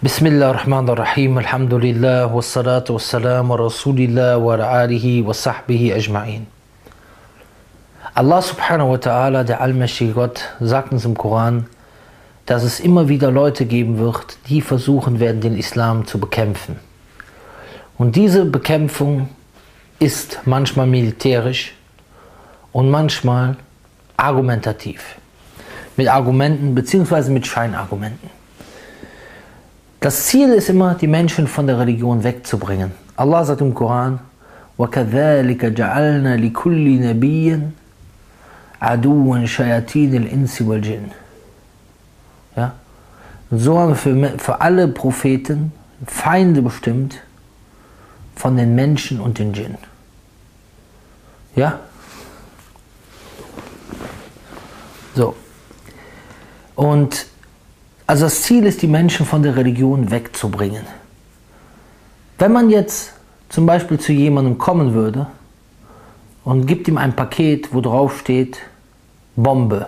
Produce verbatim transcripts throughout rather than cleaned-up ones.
Bismillahirrahmanirrahim, alhamdulillah, wassalatu wassalam wa rasulillah wa ala alihi wa sahbihi ajma'in. Allah subhanahu wa ta'ala, der allmächtige Gott, sagt uns im Koran, dass es immer wieder Leute geben wird, die versuchen werden, den Islam zu bekämpfen. Und diese Bekämpfung ist manchmal militärisch und manchmal argumentativ. Mit Argumenten bzw. mit Scheinargumenten. Das Ziel ist immer, die Menschen von der Religion wegzubringen. Allah sagt im Koran, وَكَذَلِكَ جَعَلْنَا لِكُلِّ نَبِيٍّ عَدُوًا شَيَاطِينِ الْإِنسِ وَالْجِنِّ. Ja? Und so haben wir für, für alle Propheten Feinde bestimmt von den Menschen und den Djinn. Ja? So. Und also das Ziel ist, die Menschen von der Religion wegzubringen. Wenn man jetzt zum Beispiel zu jemandem kommen würde und gibt ihm ein Paket, wo drauf steht Bombe,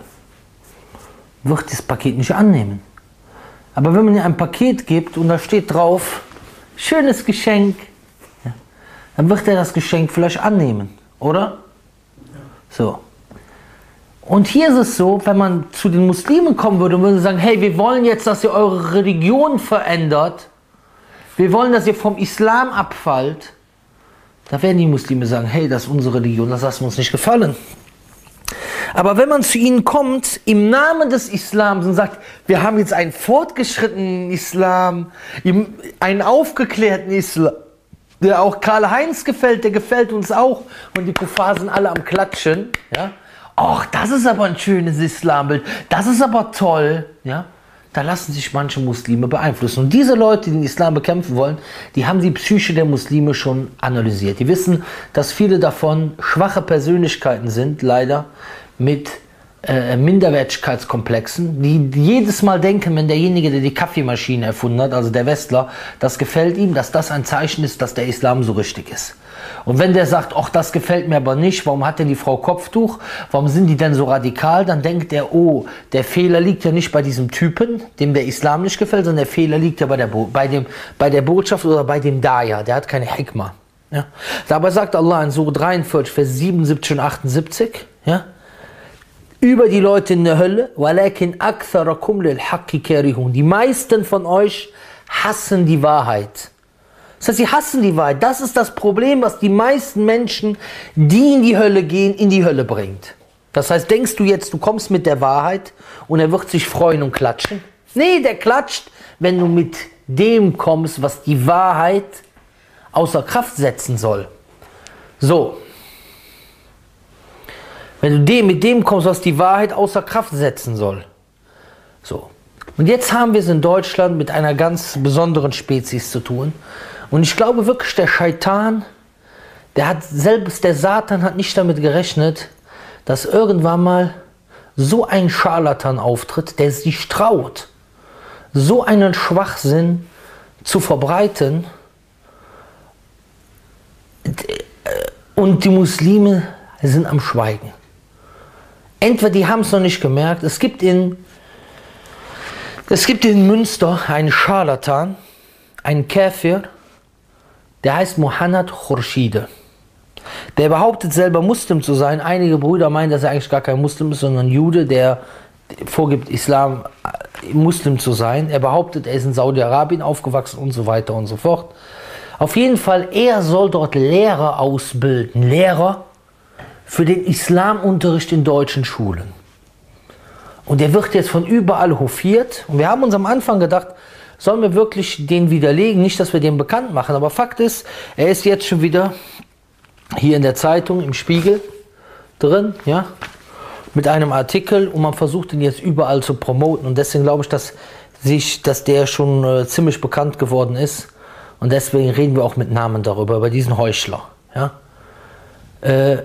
wird das Paket nicht annehmen. Aber wenn man ihm ein Paket gibt und da steht drauf schönes Geschenk, ja, dann wird er das Geschenk vielleicht annehmen, oder? So. Und hier ist es so, wenn man zu den Muslimen kommen würde und würde sagen, hey, wir wollen jetzt, dass ihr eure Religion verändert, wir wollen, dass ihr vom Islam abfallt, da werden die Muslime sagen, hey, das ist unsere Religion, das lassen wir uns nicht gefallen. Aber wenn man zu ihnen kommt, im Namen des Islams und sagt, wir haben jetzt einen fortgeschrittenen Islam, einen aufgeklärten Islam, der auch Karl-Heinz gefällt, der gefällt uns auch, und die Kuffar sind alle am Klatschen, ja, ach, das ist aber ein schönes Islambild, das ist aber toll, ja, da lassen sich manche Muslime beeinflussen. Und diese Leute, die den Islam bekämpfen wollen, die haben die Psyche der Muslime schon analysiert. Die wissen, dass viele davon schwache Persönlichkeiten sind, leider, mit äh, Minderwertigkeitskomplexen, die jedes Mal denken, wenn derjenige, der die Kaffeemaschine erfunden hat, also der Westler, das gefällt ihm, dass das ein Zeichen ist, dass der Islam so richtig ist. Und wenn der sagt, ach, das gefällt mir aber nicht, warum hat denn die Frau Kopftuch, warum sind die denn so radikal, dann denkt er, oh, der Fehler liegt ja nicht bei diesem Typen, dem der Islam nicht gefällt, sondern der Fehler liegt ja bei der, Bo bei dem, bei der Botschaft oder bei dem Daya, der hat keine Hikmah. Ja? Dabei sagt Allah in Surah dreiundvierzig, Vers siebenundsiebzig und achtundsiebzig, ja, über die Leute in der Hölle, وَلَكِنْ أَكْثَرَكُمْ لِلْحَقِّ كَارِهُونَ. Die meisten von euch hassen die Wahrheit. Das heißt, sie hassen die Wahrheit. Das ist das Problem, was die meisten Menschen, die in die Hölle gehen, in die Hölle bringt. Das heißt, denkst du jetzt, du kommst mit der Wahrheit und er wird sich freuen und klatschen? Nee, der klatscht, wenn du mit dem kommst, was die Wahrheit außer Kraft setzen soll. So. Wenn du dem, mit dem kommst, was die Wahrheit außer Kraft setzen soll. So. Und jetzt haben wir es in Deutschland mit einer ganz besonderen Spezies zu tun. Und ich glaube wirklich, der Scheitan, der hat, selbst der Satan hat nicht damit gerechnet, dass irgendwann mal so ein Scharlatan auftritt, der sich traut, so einen Schwachsinn zu verbreiten. Und die Muslime sind am Schweigen. Entweder die haben es noch nicht gemerkt, es gibt in, es gibt in Münster einen Scharlatan, einen Käfir, der heißt Mohammed Khurshide. Der behauptet selber Muslim zu sein. Einige Brüder meinen, dass er eigentlich gar kein Muslim ist, sondern ein Jude, der vorgibt, Islam Muslim zu sein. Er behauptet, er ist in Saudi-Arabien aufgewachsen und so weiter und so fort. Auf jeden Fall, er soll dort Lehrer ausbilden. Lehrer für den Islamunterricht in deutschen Schulen. Und der wird jetzt von überall hofiert. Und wir haben uns am Anfang gedacht, sollen wir wirklich den widerlegen? Nicht, dass wir den bekannt machen, aber Fakt ist, er ist jetzt schon wieder hier in der Zeitung, im Spiegel drin, ja, mit einem Artikel, und man versucht ihn jetzt überall zu promoten. Und deswegen glaube ich, dass, sich, dass der schon äh, ziemlich bekannt geworden ist. Und deswegen reden wir auch mit Namen darüber, über diesen Heuchler. Ja. Äh,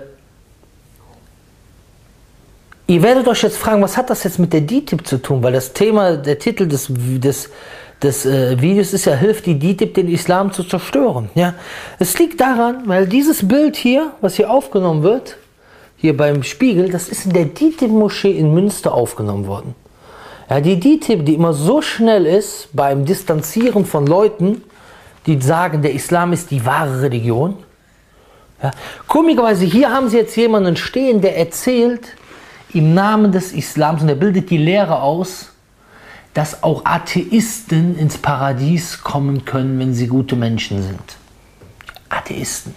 ihr werdet euch jetzt fragen, was hat das jetzt mit der D I T I B zu tun? Weil das Thema, der Titel des, des des äh, Videos ist ja, hilft die D I T I B, den Islam zu zerstören. Ja? Es liegt daran, weil dieses Bild hier, was hier aufgenommen wird, hier beim Spiegel, das ist in der D I T I B-Moschee in Münster aufgenommen worden. Ja, die D T I B, die immer so schnell ist beim Distanzieren von Leuten, die sagen, der Islam ist die wahre Religion. Ja, komischerweise, hier haben sie jetzt jemanden stehen, der erzählt im Namen des Islams, und er bildet die Lehre aus, dass auch Atheisten ins Paradies kommen können, wenn sie gute Menschen sind. Atheisten.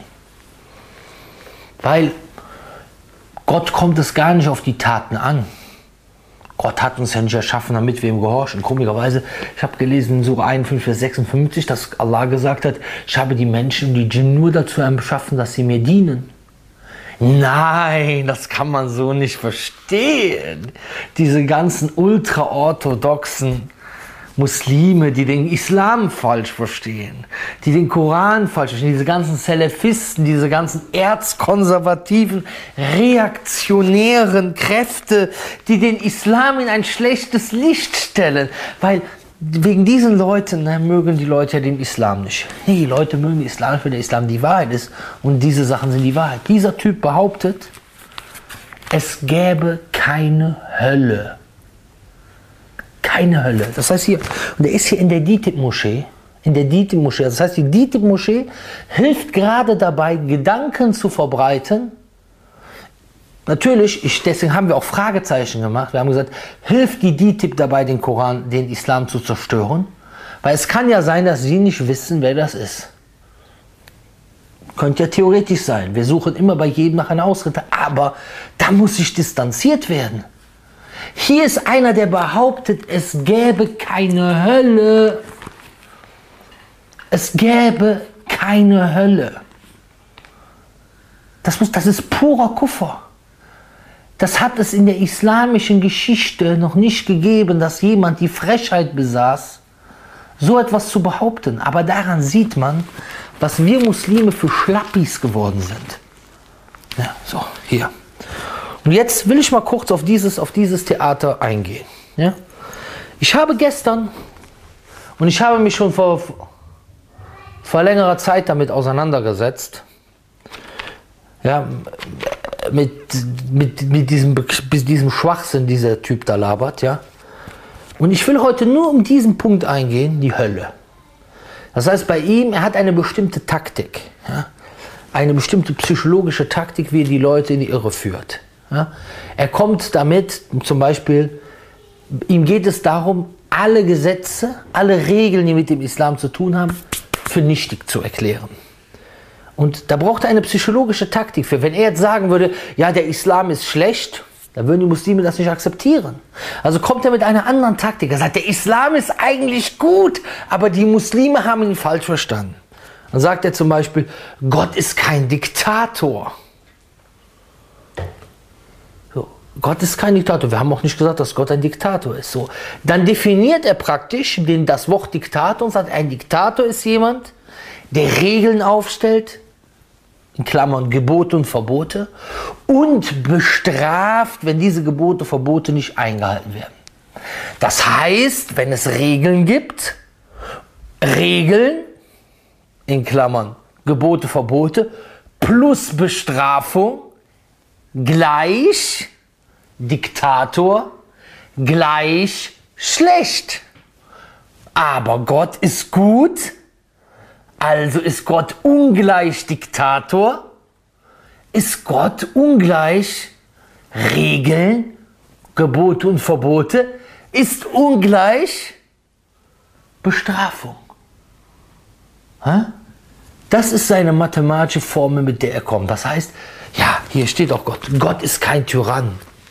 Weil Gott kommt es gar nicht auf die Taten an. Gott hat uns ja nicht erschaffen, damit wir ihm gehorchen. Komischerweise, ich habe gelesen in Sura einundfünfzig, Vers sechsundfünfzig, dass Allah gesagt hat, ich habe die Menschen und die Djinn nur dazu erschaffen, dass sie mir dienen. Nein, das kann man so nicht verstehen. Diese ganzen ultraorthodoxen Muslime, die den Islam falsch verstehen, die den Koran falsch verstehen, diese ganzen Salafisten, diese ganzen erzkonservativen, reaktionären Kräfte, die den Islam in ein schlechtes Licht stellen, weil wegen diesen Leuten ne, mögen die Leute ja den Islam nicht. Nee, die Leute mögen den Islam, weil der Islam die Wahrheit ist und diese Sachen sind die Wahrheit. Dieser Typ behauptet, es gäbe keine Hölle. Keine Hölle. Das heißt hier, und er ist hier in der D T I B-Moschee, in der D T I B-Moschee, das heißt die D T I B-Moschee hilft gerade dabei, Gedanken zu verbreiten. Natürlich, ich, deswegen haben wir auch Fragezeichen gemacht, wir haben gesagt, hilft die D T I B dabei, den Koran, den Islam zu zerstören? Weil es kann ja sein, dass sie nicht wissen, wer das ist. Könnte ja theoretisch sein, wir suchen immer bei jedem nach einer Ausrede, aber da muss sich distanziert werden. Hier ist einer, der behauptet, es gäbe keine Hölle. Es gäbe keine Hölle. Das, muss, das ist purer Kuffer. Das hat es in der islamischen Geschichte noch nicht gegeben, dass jemand die Frechheit besaß, so etwas zu behaupten. Aber daran sieht man, was wir Muslime für Schlappis geworden sind. Ja, so, hier. Und jetzt will ich mal kurz auf dieses, auf dieses Theater eingehen. Ja? Ich habe gestern, und ich habe mich schon vor, vor längerer Zeit damit auseinandergesetzt, ja, mit, mit, mit diesem, diesem Schwachsinn, dieser Typ da labert. Ja? Und ich will heute nur um diesen Punkt eingehen, die Hölle. Das heißt, bei ihm, er hat eine bestimmte Taktik, ja? Eine bestimmte psychologische Taktik, wie er die Leute in die Irre führt. Ja, er kommt damit, zum Beispiel, ihm geht es darum, alle Gesetze, alle Regeln, die mit dem Islam zu tun haben, für nichtig zu erklären. Und da braucht er eine psychologische Taktik für. Wenn er jetzt sagen würde, ja, der Islam ist schlecht, dann würden die Muslime das nicht akzeptieren. Also kommt er mit einer anderen Taktik. Er sagt, der Islam ist eigentlich gut, aber die Muslime haben ihn falsch verstanden. Dann sagt er zum Beispiel, Gott ist kein Diktator. Gott ist kein Diktator. Wir haben auch nicht gesagt, dass Gott ein Diktator ist. So. Dann definiert er praktisch den, das Wort Diktator und sagt, ein Diktator ist jemand, der Regeln aufstellt, in Klammern Gebote und Verbote, und bestraft, wenn diese Gebote und Verbote nicht eingehalten werden. Das heißt, wenn es Regeln gibt, Regeln, in Klammern Gebote, Verbote, plus Bestrafung, gleich Diktator gleich schlecht. Aber Gott ist gut, also ist Gott ungleich Diktator, ist Gott ungleich Regeln, Gebote und Verbote, ist ungleich Bestrafung. Das ist seine mathematische Formel, mit der er kommt. Das heißt, ja, hier steht auch Gott. Gott ist kein Tyrann.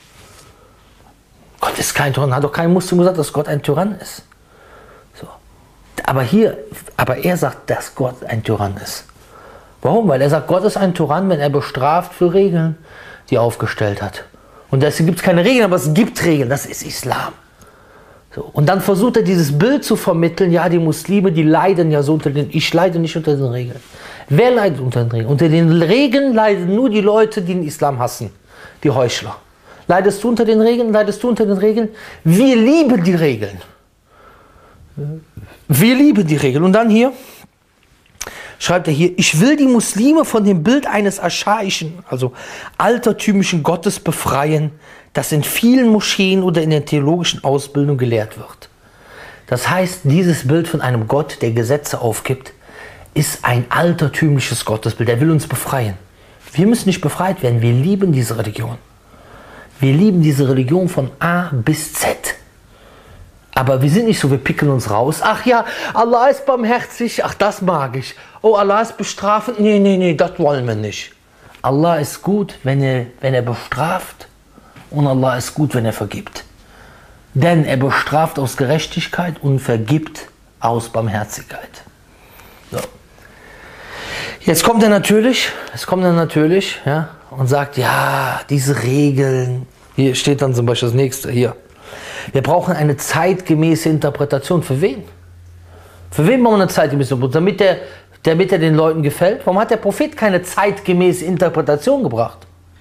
Gott ist kein Tyrann. Hat doch kein Muslim gesagt, dass Gott ein Tyrann ist. So. Aber hier, aber er sagt, dass Gott ein Tyrann ist. Warum? Weil er sagt, Gott ist ein Tyrann, wenn er bestraft für Regeln, die er aufgestellt hat. Und deswegen gibt es keine Regeln, aber es gibt Regeln. Das ist Islam. So. Und dann versucht er dieses Bild zu vermitteln, ja, die Muslime, die leiden ja so unter den, ich leide nicht unter den Regeln. Wer leidet unter den Regeln? Unter den Regeln leiden nur die Leute, die den Islam hassen, die Heuchler. Leidest du unter den Regeln? Leidest du unter den Regeln? Wir lieben die Regeln. Wir lieben die Regeln. Und dann hier, schreibt er hier, ich will die Muslime von dem Bild eines archaischen, also altertümlichen Gottes befreien, das in vielen Moscheen oder in der theologischen Ausbildung gelehrt wird. Das heißt, dieses Bild von einem Gott, der Gesetze aufgibt, ist ein altertümliches Gottesbild. Der will uns befreien. Wir müssen nicht befreit werden. Wir lieben diese Religion. Wir lieben diese Religion von A bis Z. Aber wir sind nicht so, wir picken uns raus. Ach ja, Allah ist barmherzig. Ach, das mag ich. Oh, Allah ist bestrafend. Nee, nee, nee, das wollen wir nicht. Allah ist gut, wenn er, wenn er bestraft. Und Allah ist gut, wenn er vergibt. Denn er bestraft aus Gerechtigkeit und vergibt aus Barmherzigkeit. So. Jetzt kommt er natürlich, jetzt kommt er natürlich, ja, und sagt, ja, diese Regeln, hier steht dann zum Beispiel das nächste, hier. Wir brauchen eine zeitgemäße Interpretation. Für wen? Für wen brauchen wir eine zeitgemäße Interpretation? Damit der, damit er den Leuten gefällt? Warum hat der Prophet keine zeitgemäße Interpretation gebracht?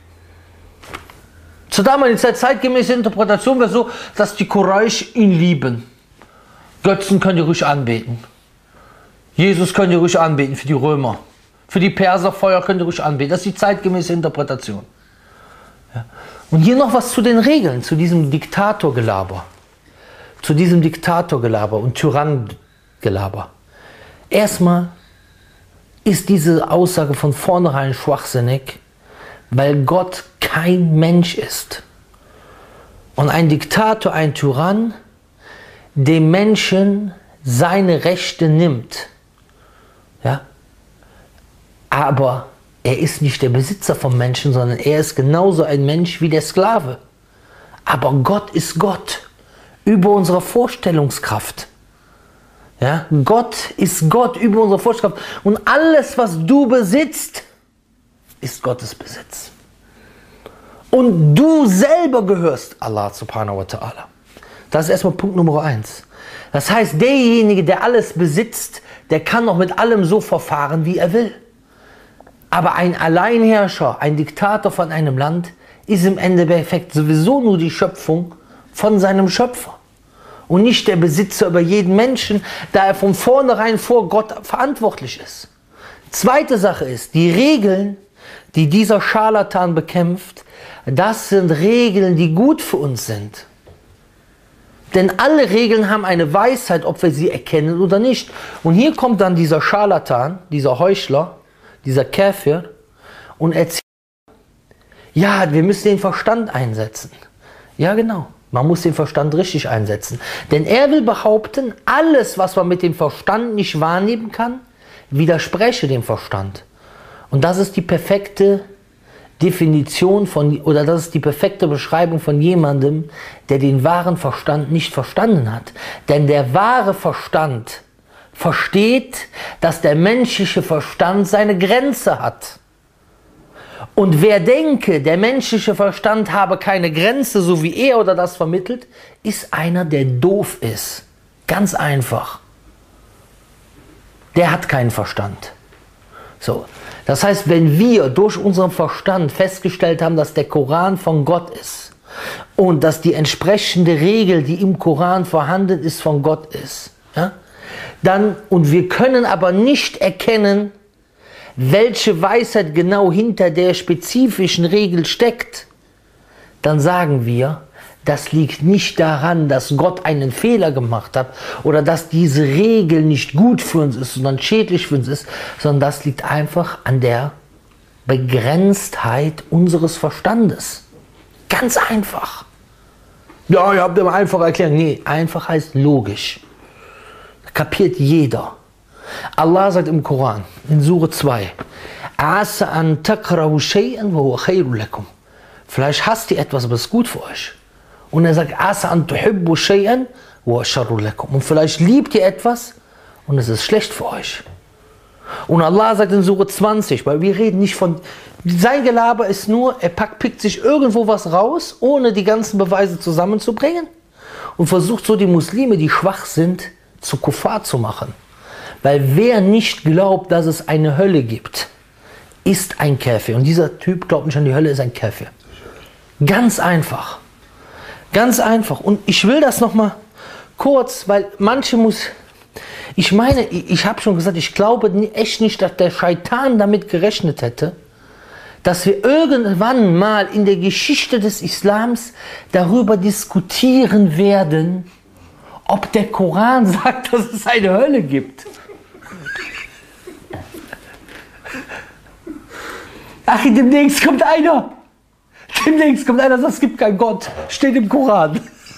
Zur damaligen Zeit, zeitgemäße Interpretation wäre so, dass die Quraysh ihn lieben. Götzen könnt ihr ruhig anbeten. Jesus könnt ihr ruhig anbeten für die Römer. Für die Perser Feuer könnt ihr ruhig anbeten. Das ist die zeitgemäße Interpretation. Ja. Und hier noch was zu den Regeln, zu diesem Diktatorgelaber. Zu diesem Diktatorgelaber und Tyrannengelaber. Erstmal ist diese Aussage von vornherein schwachsinnig, weil Gott kein Mensch ist. Und ein Diktator, ein Tyrann, dem Menschen seine Rechte nimmt. Ja? Aber er ist nicht der Besitzer vom Menschen, sondern er ist genauso ein Mensch wie der Sklave. Aber Gott ist Gott, über unsere Vorstellungskraft. Ja? Gott ist Gott, über unsere Vorstellungskraft. Und alles, was du besitzt, ist Gottes Besitz. Und du selber gehörst Allah subhanahu wa ta'ala. Das ist erstmal Punkt Nummer eins. Das heißt, derjenige, der alles besitzt, der kann auch mit allem so verfahren, wie er will. Aber ein Alleinherrscher, ein Diktator von einem Land, ist im Endeffekt sowieso nur die Schöpfung von seinem Schöpfer. Und nicht der Besitzer über jeden Menschen, da er von vornherein vor Gott verantwortlich ist. Zweite Sache ist, die Regeln, die dieser Scharlatan bekämpft, das sind Regeln, die gut für uns sind. Denn alle Regeln haben eine Weisheit, ob wir sie erkennen oder nicht. Und hier kommt dann dieser Scharlatan, dieser Heuchler, dieser Käfer und erzählt, ja, wir müssen den Verstand einsetzen. Ja, genau, man muss den Verstand richtig einsetzen. Denn er will behaupten, alles, was man mit dem Verstand nicht wahrnehmen kann, widerspreche dem Verstand. Und das ist die perfekte Definition von, oder das ist die perfekte Beschreibung von jemandem, der den wahren Verstand nicht verstanden hat. Denn der wahre Verstand versteht, dass der menschliche Verstand seine Grenze hat. Und wer denke, der menschliche Verstand habe keine Grenze, so wie er oder das vermittelt, ist einer, der doof ist. Ganz einfach. Der hat keinen Verstand. So. Das heißt, wenn wir durch unseren Verstand festgestellt haben, dass der Koran von Gott ist und dass die entsprechende Regel, die im Koran vorhanden ist, von Gott ist, ja, dann, und wir können aber nicht erkennen, welche Weisheit genau hinter der spezifischen Regel steckt, dann sagen wir, das liegt nicht daran, dass Gott einen Fehler gemacht hat oder dass diese Regel nicht gut für uns ist, sondern schädlich für uns ist, sondern das liegt einfach an der Begrenztheit unseres Verstandes. Ganz einfach. Ja, ihr habt immer einfach erklärt. Nee, einfach heißt logisch. Kapiert jeder. Allah sagt im Koran, in Sure zwei, Asa an takrahu shay'an wa huwa khayrun lakum. Vielleicht hasst ihr etwas, aber es ist gut für euch. Und er sagt, Asa an tuhibbu shay'an wa huwa sharrun lakum. Und vielleicht liebt ihr etwas und es ist schlecht für euch. Und Allah sagt in Sure zwanzig, weil wir reden nicht von, sein Gelaber ist nur, er packt, pickt sich irgendwo was raus, ohne die ganzen Beweise zusammenzubringen und versucht so die Muslime, die schwach sind, zu Kuffar zu machen. Weil wer nicht glaubt, dass es eine Hölle gibt, ist ein Käfer. Und dieser Typ glaubt nicht an die Hölle, ist ein Käfer. Ganz einfach. Ganz einfach. Und ich will das nochmal kurz, weil manche muss, Ich meine, ich, ich habe schon gesagt, ich glaube echt nicht, dass der Scheitan damit gerechnet hätte, dass wir irgendwann mal in der Geschichte des Islams darüber diskutieren werden, ob der Koran sagt, dass es eine Hölle gibt. Ach, demnächst kommt einer. Demnächst kommt einer, sagt, es gibt keinen Gott. Steht im Koran.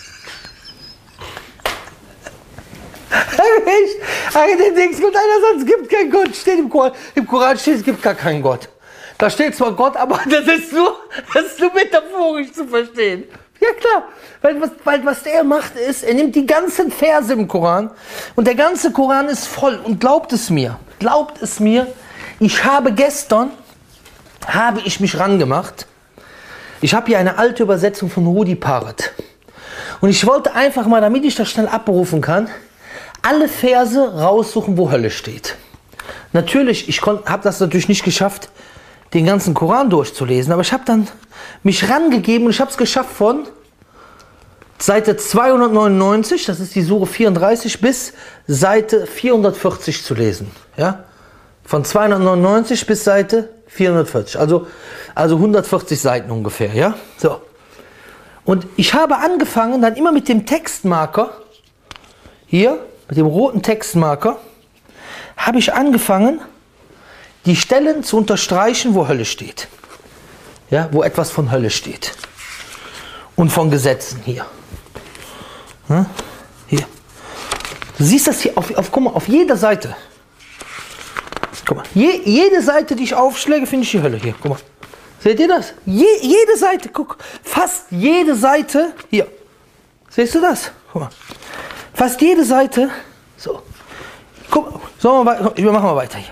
Ach, demnächst kommt einer, sagt, es gibt keinen Gott. Steht im Koran. Im Koran steht, es gibt gar keinen Gott. Da steht zwar Gott, aber das ist nur, das ist nur metaphorisch zu verstehen. Ja klar, weil was, weil was der macht ist, er nimmt die ganzen Verse im Koran und der ganze Koran ist voll. Und glaubt es mir, glaubt es mir, ich habe gestern, habe ich mich rangemacht, ich habe hier eine alte Übersetzung von Rudi Parrott. Und ich wollte einfach mal, damit ich das schnell abrufen kann, alle Verse raussuchen, wo Hölle steht. Natürlich, ich habe das natürlich nicht geschafft, den ganzen Koran durchzulesen, aber ich habe dann mich rangegeben und ich habe es geschafft von Seite zweihundertneunundneunzig, das ist die Sure vierunddreißig, bis Seite vierhundertvierzig zu lesen. Ja? Von zweihundertneunundneunzig bis Seite vierhundertvierzig, also, also hundertvierzig Seiten ungefähr. Ja? So. Und ich habe angefangen, dann immer mit dem Textmarker, hier, mit dem roten Textmarker, habe ich angefangen, die Stellen zu unterstreichen, wo Hölle steht. Ja, wo etwas von Hölle steht. Und von Gesetzen hier. Ja, hier. Du siehst das hier, auf, auf, guck mal, auf jeder Seite. Guck mal, je, jede Seite, die ich aufschläge, finde ich die Hölle hier. Guck mal. Seht ihr das? Je, jede Seite, guck. Fast jede Seite, hier. Siehst du das? Guck mal. Fast jede Seite, so. Guck, so, wir machen mal weiter hier.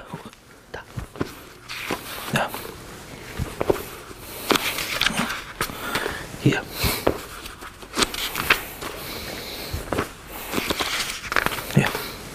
Ja. Hier. Hier.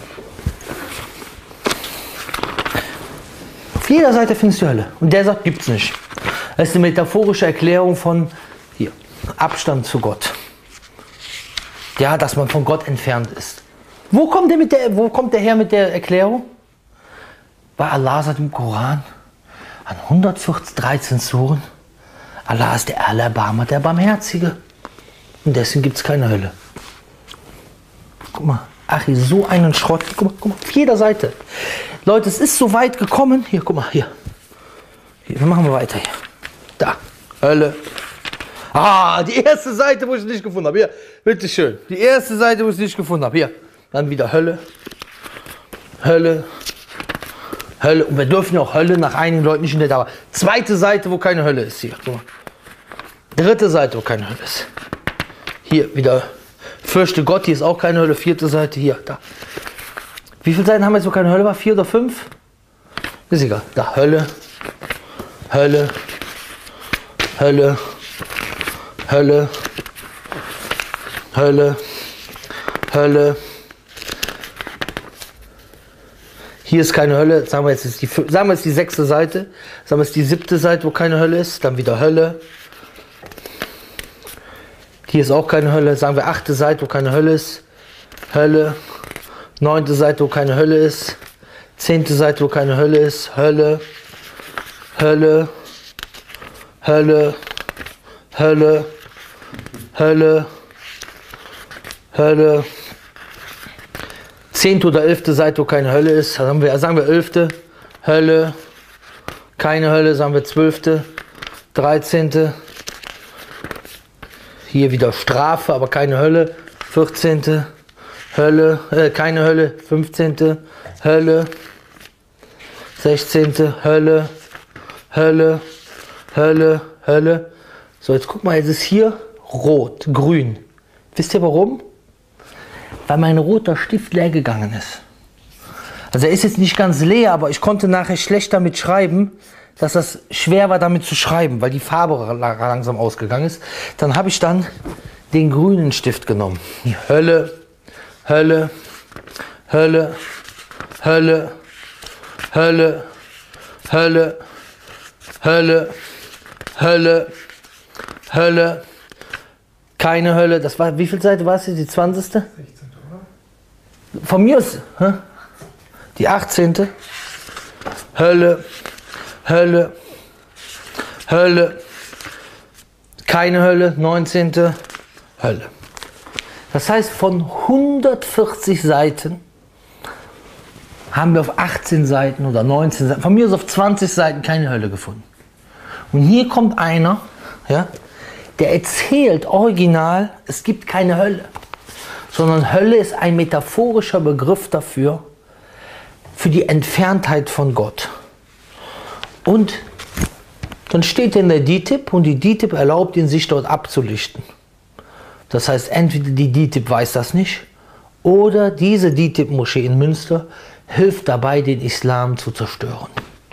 Auf jeder Seite findest du Hölle. Und der sagt, gibt's nicht. Das ist eine metaphorische Erklärung von hier, Abstand zu Gott. Ja, dass man von Gott entfernt ist. Wo kommt der, mit der, wo kommt der her mit der Erklärung? Weil Allah sagt im Koran, an hundertvierzehn Suren, Allah ist der Allerbarmer, der Barmherzige. Und deswegen gibt es keine Hölle. Guck mal, Achi, so einen Schrott. Guck mal, guck mal, auf jeder Seite. Leute, es ist so weit gekommen. Hier, guck mal, hier. Hier, wir machen wir weiter hier. Da, Hölle. Ah, die erste Seite, wo ich es nicht gefunden habe. Hier, bitteschön. Die erste Seite, wo ich es nicht gefunden habe. Hier, dann wieder Hölle. Hölle. Hölle. Und wir dürfen ja auch Hölle nach einigen Leuten nicht in der Dauer. Zweite Seite, wo keine Hölle ist. Hier, guck mal. Dritte Seite, wo keine Hölle ist. Hier wieder. Fürchte Gott, hier ist auch keine Hölle. Vierte Seite, hier, da. Wie viele Seiten haben wir jetzt, wo keine Hölle war? Vier oder fünf? Ist egal. Da, Hölle. Hölle. Hölle. Hölle. Hölle. Hölle. Hier ist keine Hölle. Sagen wir jetzt ist die, sagen wir jetzt die sechste Seite. Sagen wir jetzt die siebte Seite, wo keine Hölle ist. Dann wieder Hölle. Hier ist auch keine Hölle. Sagen wir achte Seite, wo keine Hölle ist. Hölle. Neunte Seite, wo keine Hölle ist. Zehnte Seite, wo keine Hölle ist. Hölle. Hölle. Hölle. Hölle. Hölle. Hölle. Zehnte oder elfte Seite, wo keine Hölle ist. Sagen wir, sagen wir elfte. Hölle. Keine Hölle, sagen wir zwölfte. Dreizehnte. Hier wieder Strafe, aber keine Hölle. vierzehnte. Hölle. Äh, keine Hölle. fünfzehnte. Hölle. sechzehnte. Hölle. Hölle. Hölle. Hölle. So, jetzt guck mal, jetzt ist hier rot, grün. Wisst ihr warum? Weil mein roter Stift leer gegangen ist. Also er ist jetzt nicht ganz leer, aber ich konnte nachher schlecht damit schreiben, dass das schwer war damit zu schreiben, weil die Farbe langsam ausgegangen ist. Dann habe ich dann den grünen Stift genommen. Die Hölle, Hölle, Hölle, Hölle, Hölle, Hölle, Hölle, Hölle, Hölle, keine Hölle. Das war, wie viel Seite war es jetzt? Die zwanzigste? sechzehnte, oder? Von mir aus, hä? Die achtzehnte Hölle, Hölle, Hölle, keine Hölle, neunzehnte Hölle. Das heißt, von hundertvierzig Seiten haben wir auf achtzehn Seiten oder neunzehn Seiten, von mir aus auf zwanzig Seiten keine Hölle gefunden. Und hier kommt einer, ja, der erzählt original, es gibt keine Hölle, sondern Hölle ist ein metaphorischer Begriff dafür, für die Entferntheit von Gott. Und dann steht in der D I T I B und die D I T I B erlaubt ihn, sich dort abzulichten. Das heißt, entweder die D I T I B weiß das nicht oder diese D I T I B-Moschee in Münster hilft dabei, den Islam zu zerstören.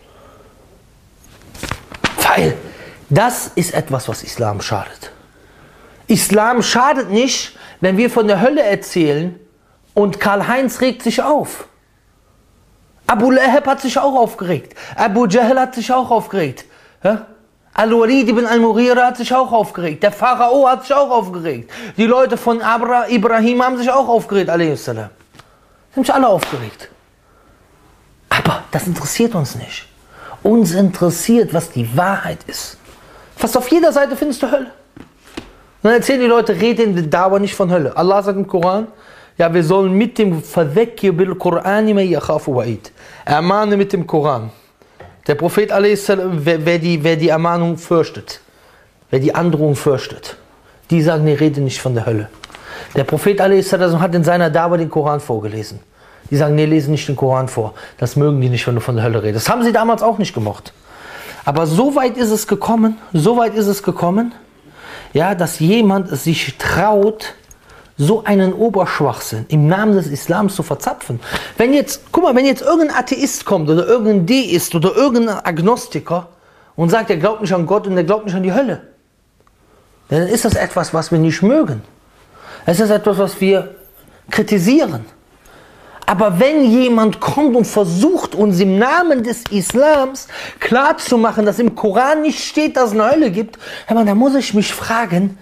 Weil das ist etwas, was Islam schadet. Islam schadet nicht, wenn wir von der Hölle erzählen und Karl-Heinz regt sich auf. Abu Lahab hat sich auch aufgeregt. Abu Jahl hat sich auch aufgeregt. Ja? Al-Walid ibn al-Mughira hat sich auch aufgeregt. Der Pharao hat sich auch aufgeregt. Die Leute von Abra, Ibrahim haben sich auch aufgeregt. Sie haben sich alle aufgeregt. Aber das interessiert uns nicht. Uns interessiert, was die Wahrheit ist. Fast auf jeder Seite findest du Hölle. Und dann erzählen die Leute, reden in der Dauer nicht von Hölle. Allah sagt im Koran, ja, wir sollen mit dem Fadhakkir bil Qur'ani man yakhafu wa'id. Ermahne mit dem Koran. Der Prophet, wer, wer, die, wer die Ermahnung fürchtet, wer die Androhung fürchtet, die sagen, nee, rede nicht von der Hölle. Der Prophet hat in seiner Dawa den Koran vorgelesen. Die sagen, nee, lese nicht den Koran vor. Das mögen die nicht, wenn du von der Hölle redest. Das haben sie damals auch nicht gemocht. Aber so weit ist es gekommen, so weit ist es gekommen, ja, dass jemand es sich traut, so einen Oberschwachsinn im Namen des Islams zu verzapfen. Wenn jetzt, guck mal, wenn jetzt irgendein Atheist kommt oder irgendein Deist oder irgendein Agnostiker und sagt, er glaubt nicht an Gott und er glaubt nicht an die Hölle, dann ist das etwas, was wir nicht mögen. Es ist etwas, was wir kritisieren. Aber wenn jemand kommt und versucht, uns im Namen des Islams klarzumachen, dass im Koran nicht steht, dass es eine Hölle gibt, dann muss ich mich fragen,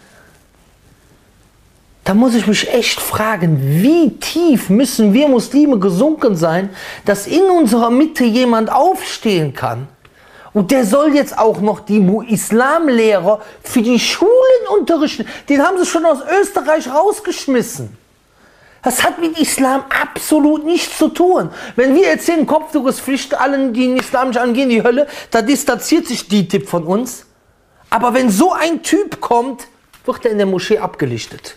Da muss ich mich echt fragen, wie tief müssen wir Muslime gesunken sein, dass in unserer Mitte jemand aufstehen kann. Und der soll jetzt auch noch die Islamlehrer für die Schulen unterrichten. Den haben sie schon aus Österreich rausgeschmissen. Das hat mit Islam absolut nichts zu tun. Wenn wir erzählen, Kopftuch ist Pflicht, allen, die in Islam nicht angehen, die Hölle, da distanziert sich die Tipp von uns. Aber wenn so ein Typ kommt, wird er in der Moschee abgelichtet.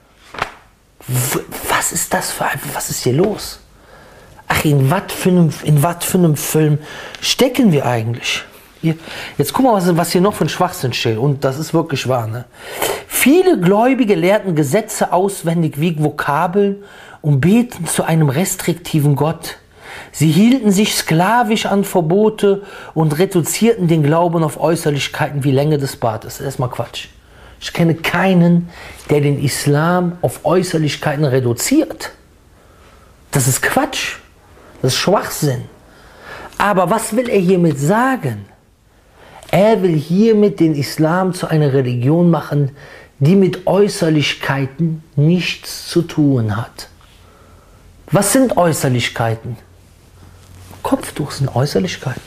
Was ist das für ein, was ist hier los? Ach, in was für einem, in was für einem Film stecken wir eigentlich? Hier, jetzt guck mal, was, was hier noch für ein Schwachsinn steht. Und das ist wirklich wahr. Ne? Viele Gläubige lehrten Gesetze auswendig wie Vokabeln und beten zu einem restriktiven Gott. Sie hielten sich sklavisch an Verbote und reduzierten den Glauben auf Äußerlichkeiten wie Länge des Bartes. Das ist erstmal Quatsch. Ich kenne keinen, der den Islam auf Äußerlichkeiten reduziert. Das ist Quatsch. Das ist Schwachsinn. Aber was will er hiermit sagen? Er will hiermit den Islam zu einer Religion machen, die mit Äußerlichkeiten nichts zu tun hat. Was sind Äußerlichkeiten? Kopftuch sind Äußerlichkeiten.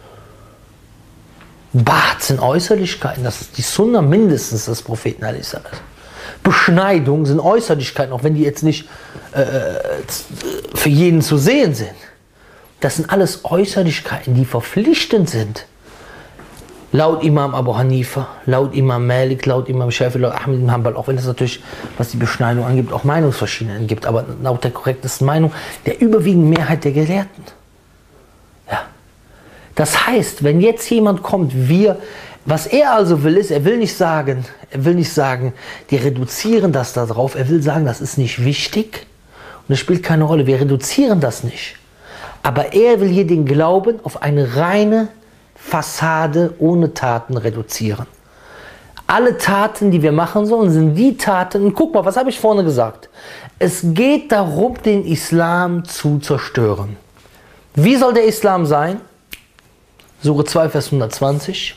Bart sind Äußerlichkeiten, das ist die Sunna mindestens des Propheten. Beschneidung sind Äußerlichkeiten, auch wenn die jetzt nicht äh, für jeden zu sehen sind. Das sind alles Äußerlichkeiten, die verpflichtend sind. Laut Imam Abu Hanifa, laut Imam Malik, laut Imam Shafi, laut Ahmed ibn Hanbal, auch wenn es natürlich, was die Beschneidung angibt, auch Meinungsverschiedenheiten gibt, aber laut der korrektesten Meinung der überwiegenden Mehrheit der Gelehrten. Ja. Das heißt, wenn jetzt jemand kommt, wir, was er also will, ist, er will nicht sagen, er will nicht sagen, die reduzieren das da drauf, er will sagen, das ist nicht wichtig und es spielt keine Rolle, wir reduzieren das nicht. Aber er will hier den Glauben auf eine reine Fassade ohne Taten reduzieren. Alle Taten, die wir machen sollen, sind die Taten, und guck mal, was habe ich vorne gesagt? Es geht darum, den Islam zu zerstören. Wie soll der Islam sein? Sure zwei, Vers hundertzwanzig.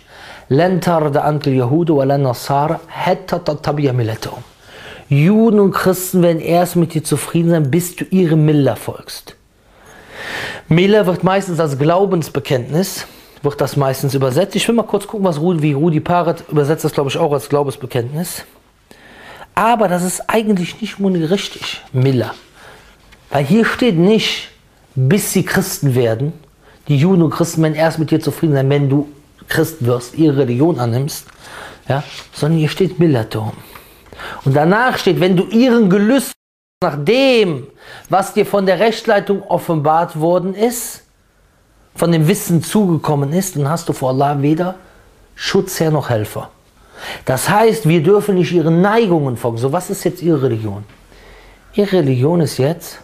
Juden und Christen werden erst mit dir zufrieden sein, bis du ihre Milla folgst. Mille wird meistens als Glaubensbekenntnis, wird das meistens übersetzt. Ich will mal kurz gucken, was Rudi, wie Rudi Paret übersetzt das, glaube ich, auch als Glaubensbekenntnis. Aber das ist eigentlich nicht richtig, Mille. Weil hier steht nicht, bis sie Christen werden. Die Juden und Christen werden erst mit dir zufrieden sein, wenn du Christ wirst, ihre Religion annimmst. Ja? Sondern hier steht Milletum. Und danach steht, wenn du ihren Gelüsten nach dem, was dir von der Rechtsleitung offenbart worden ist, von dem Wissen zugekommen ist, dann hast du vor Allah weder Schutzherr noch Helfer. Das heißt, wir dürfen nicht ihren Neigungen folgen. So, was ist jetzt ihre Religion? Ihre Religion ist jetzt,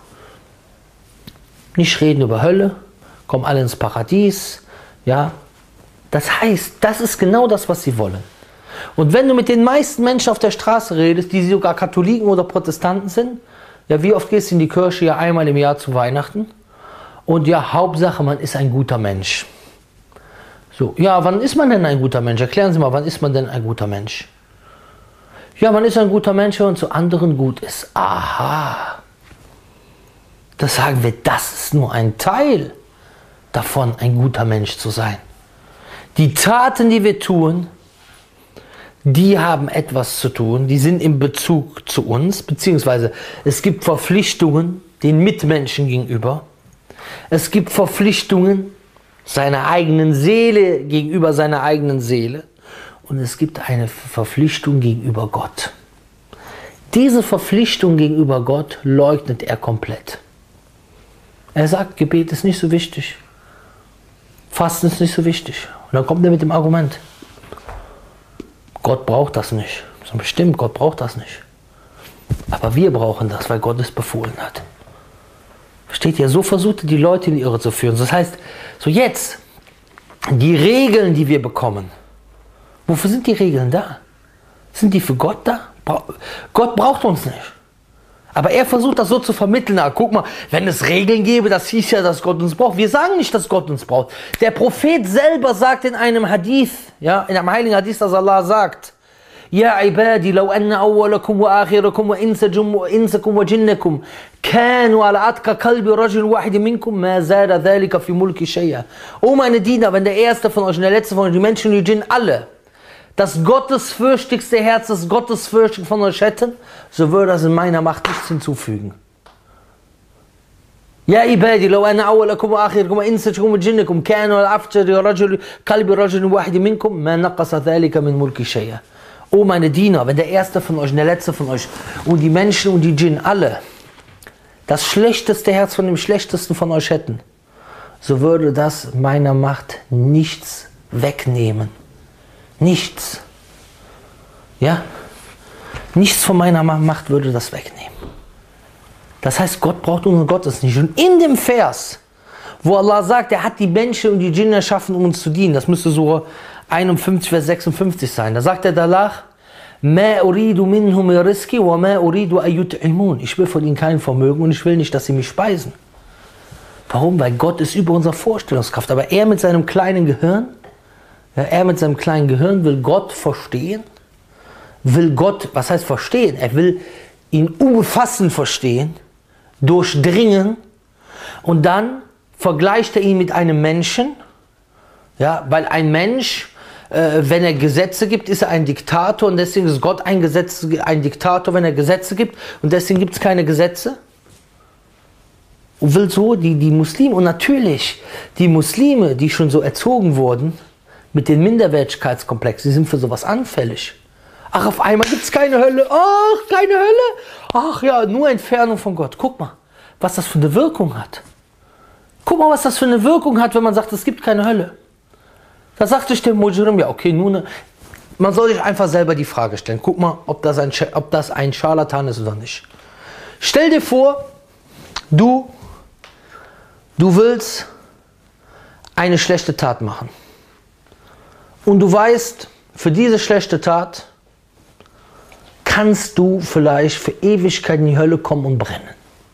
nicht reden über Hölle, kommen alle ins Paradies. Ja? Das heißt, das ist genau das, was sie wollen. Und wenn du mit den meisten Menschen auf der Straße redest, die sogar Katholiken oder Protestanten sind, ja, wie oft gehst du in die Kirche? Ja, einmal im Jahr zu Weihnachten. Und ja, Hauptsache, man ist ein guter Mensch. So, ja, wann ist man denn ein guter Mensch? Erklären Sie mal, wann ist man denn ein guter Mensch? Ja, man ist ein guter Mensch, wenn man zu anderen gut ist. Aha. Das sagen wir, das ist nur ein Teil davon, ein guter Mensch zu sein. Die Taten, die wir tun, die haben etwas zu tun, die sind in Bezug zu uns, beziehungsweise es gibt Verpflichtungen den Mitmenschen gegenüber. Es gibt Verpflichtungen seiner eigenen Seele gegenüber seiner eigenen Seele. Und es gibt eine Verpflichtung gegenüber Gott. Diese Verpflichtung gegenüber Gott leugnet er komplett. Er sagt, Gebet ist nicht so wichtig. Fasten ist nicht so wichtig. Und dann kommt er mit dem Argument, Gott braucht das nicht. So bestimmt, Gott braucht das nicht. Aber wir brauchen das, weil Gott es befohlen hat. Versteht ihr? So versucht er, die Leute in die Irre zu führen. Das heißt, so jetzt, die Regeln, die wir bekommen, wofür sind die Regeln da? Sind die für Gott da? Gott braucht uns nicht. Aber er versucht das so zu vermitteln. Na, guck mal, wenn es Regeln gäbe, das hieß ja, dass Gott uns braucht. Wir sagen nicht, dass Gott uns braucht. Der Prophet selber sagt in einem Hadith, ja, in einem heiligen Hadith, dass Allah sagt, Ja ibadi, law anna awwalakum wa akhirakum wa insakum wa jinnakum kanu ala atqa qalbi rajul wahid minkum ma zada dhalika fi mulki shay'a. O meine Diener, wenn der erste von euch und der letzte von euch, die Menschen und die Djinn, alle, das gottesfürchtigste Herz, das gottesfürchtig von euch hätten, so würde das in meiner Macht nichts hinzufügen. Ja ibadi, law anna awwalakum wa akhirakum wa insakum wa jinnakum kanu ala atqa qalbi rajul wahid minkum ma naqasa dhalika min mulki shay'a. O meine Diener, wenn der erste von euch und der letzte von euch und die Menschen und die Djinn alle das schlechteste Herz von dem schlechtesten von euch hätten, so würde das meiner Macht nichts wegnehmen. Nichts. Ja? Nichts von meiner Macht würde das wegnehmen. Das heißt, Gott braucht unseren Gottes nicht. Und in dem Vers, wo Allah sagt, er hat die Menschen und die Djinn erschaffen, um uns zu dienen, das müsste so einundfünfzig, Vers sechsundfünfzig sein. Da sagt er danach, Ma uridu minhum rizqi wa ma uridu an yut'imun. Ich will von ihnen kein Vermögen und ich will nicht, dass sie mich speisen. Warum? Weil Gott ist über unsere Vorstellungskraft. Aber er mit seinem kleinen Gehirn, ja, er mit seinem kleinen Gehirn will Gott verstehen, will Gott, was heißt verstehen? Er will ihn umfassend verstehen, durchdringen und dann vergleicht er ihn mit einem Menschen. Ja, weil ein Mensch, äh, wenn er Gesetze gibt, ist er ein Diktator und deswegen ist Gott ein, Gesetz, ein Diktator, wenn er Gesetze gibt und deswegen gibt es keine Gesetze. Und will so die, die Muslime, und natürlich die Muslime, die schon so erzogen wurden, mit den Minderwertigkeitskomplex, die sind für sowas anfällig. Ach, auf einmal gibt es keine Hölle. Ach, keine Hölle. Ach ja, nur Entfernung von Gott. Guck mal, was das für eine Wirkung hat. Guck mal, was das für eine Wirkung hat, wenn man sagt, es gibt keine Hölle. Da sagte ich dem Mujrim, ja okay, nun, ne, man soll sich einfach selber die Frage stellen. Guck mal, ob das ein, ob das ein Scharlatan ist oder nicht. Stell dir vor, du, du willst eine schlechte Tat machen. Und du weißt, für diese schlechte Tat kannst du vielleicht für Ewigkeit in die Hölle kommen und brennen.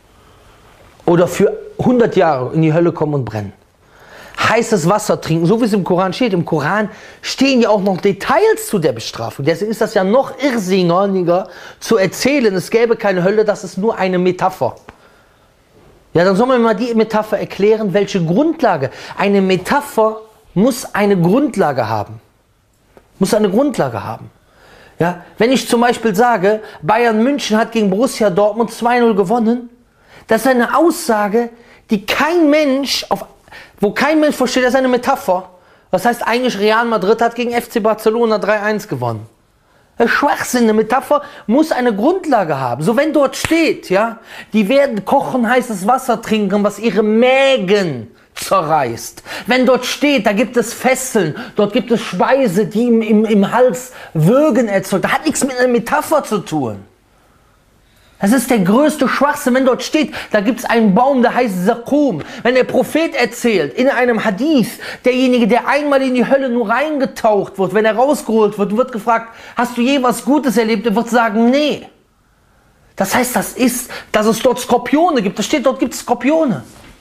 Oder für hundert Jahre in die Hölle kommen und brennen. Heißes Wasser trinken, so wie es im Koran steht. Im Koran stehen ja auch noch Details zu der Bestrafung. Deswegen ist das ja noch irrsinniger zu erzählen, es gäbe keine Hölle, das ist nur eine Metapher. Ja, dann soll man mal die Metapher erklären, welche Grundlage. Eine Metapher muss eine Grundlage haben. Muss eine Grundlage haben. Ja, wenn ich zum Beispiel sage, Bayern München hat gegen Borussia Dortmund zwei null gewonnen, das ist eine Aussage, die kein Mensch, auf, wo kein Mensch versteht, das ist eine Metapher. Das heißt eigentlich, Real Madrid hat gegen F C Barcelona drei eins gewonnen. Das ist Schwachsinn, eine Metapher muss eine Grundlage haben. So, wenn dort steht, ja, die werden kochen heißes Wasser trinken, was ihre Mägen zerreißt. Wenn dort steht, da gibt es Fesseln, dort gibt es Speise, die im, im, im Hals Würgen erzeugt. Das hat nichts mit einer Metapher zu tun. Das ist der größte Schwachsinn, wenn dort steht, da gibt es einen Baum, der heißt Zakum. Wenn der Prophet erzählt, in einem Hadith, derjenige, der einmal in die Hölle nur reingetaucht wird, wenn er rausgeholt wird, wird gefragt, hast du je was Gutes erlebt? Er wird sagen, nee. Das heißt, das ist, dass es dort Skorpione gibt. Da steht, dort gibt es Skorpione.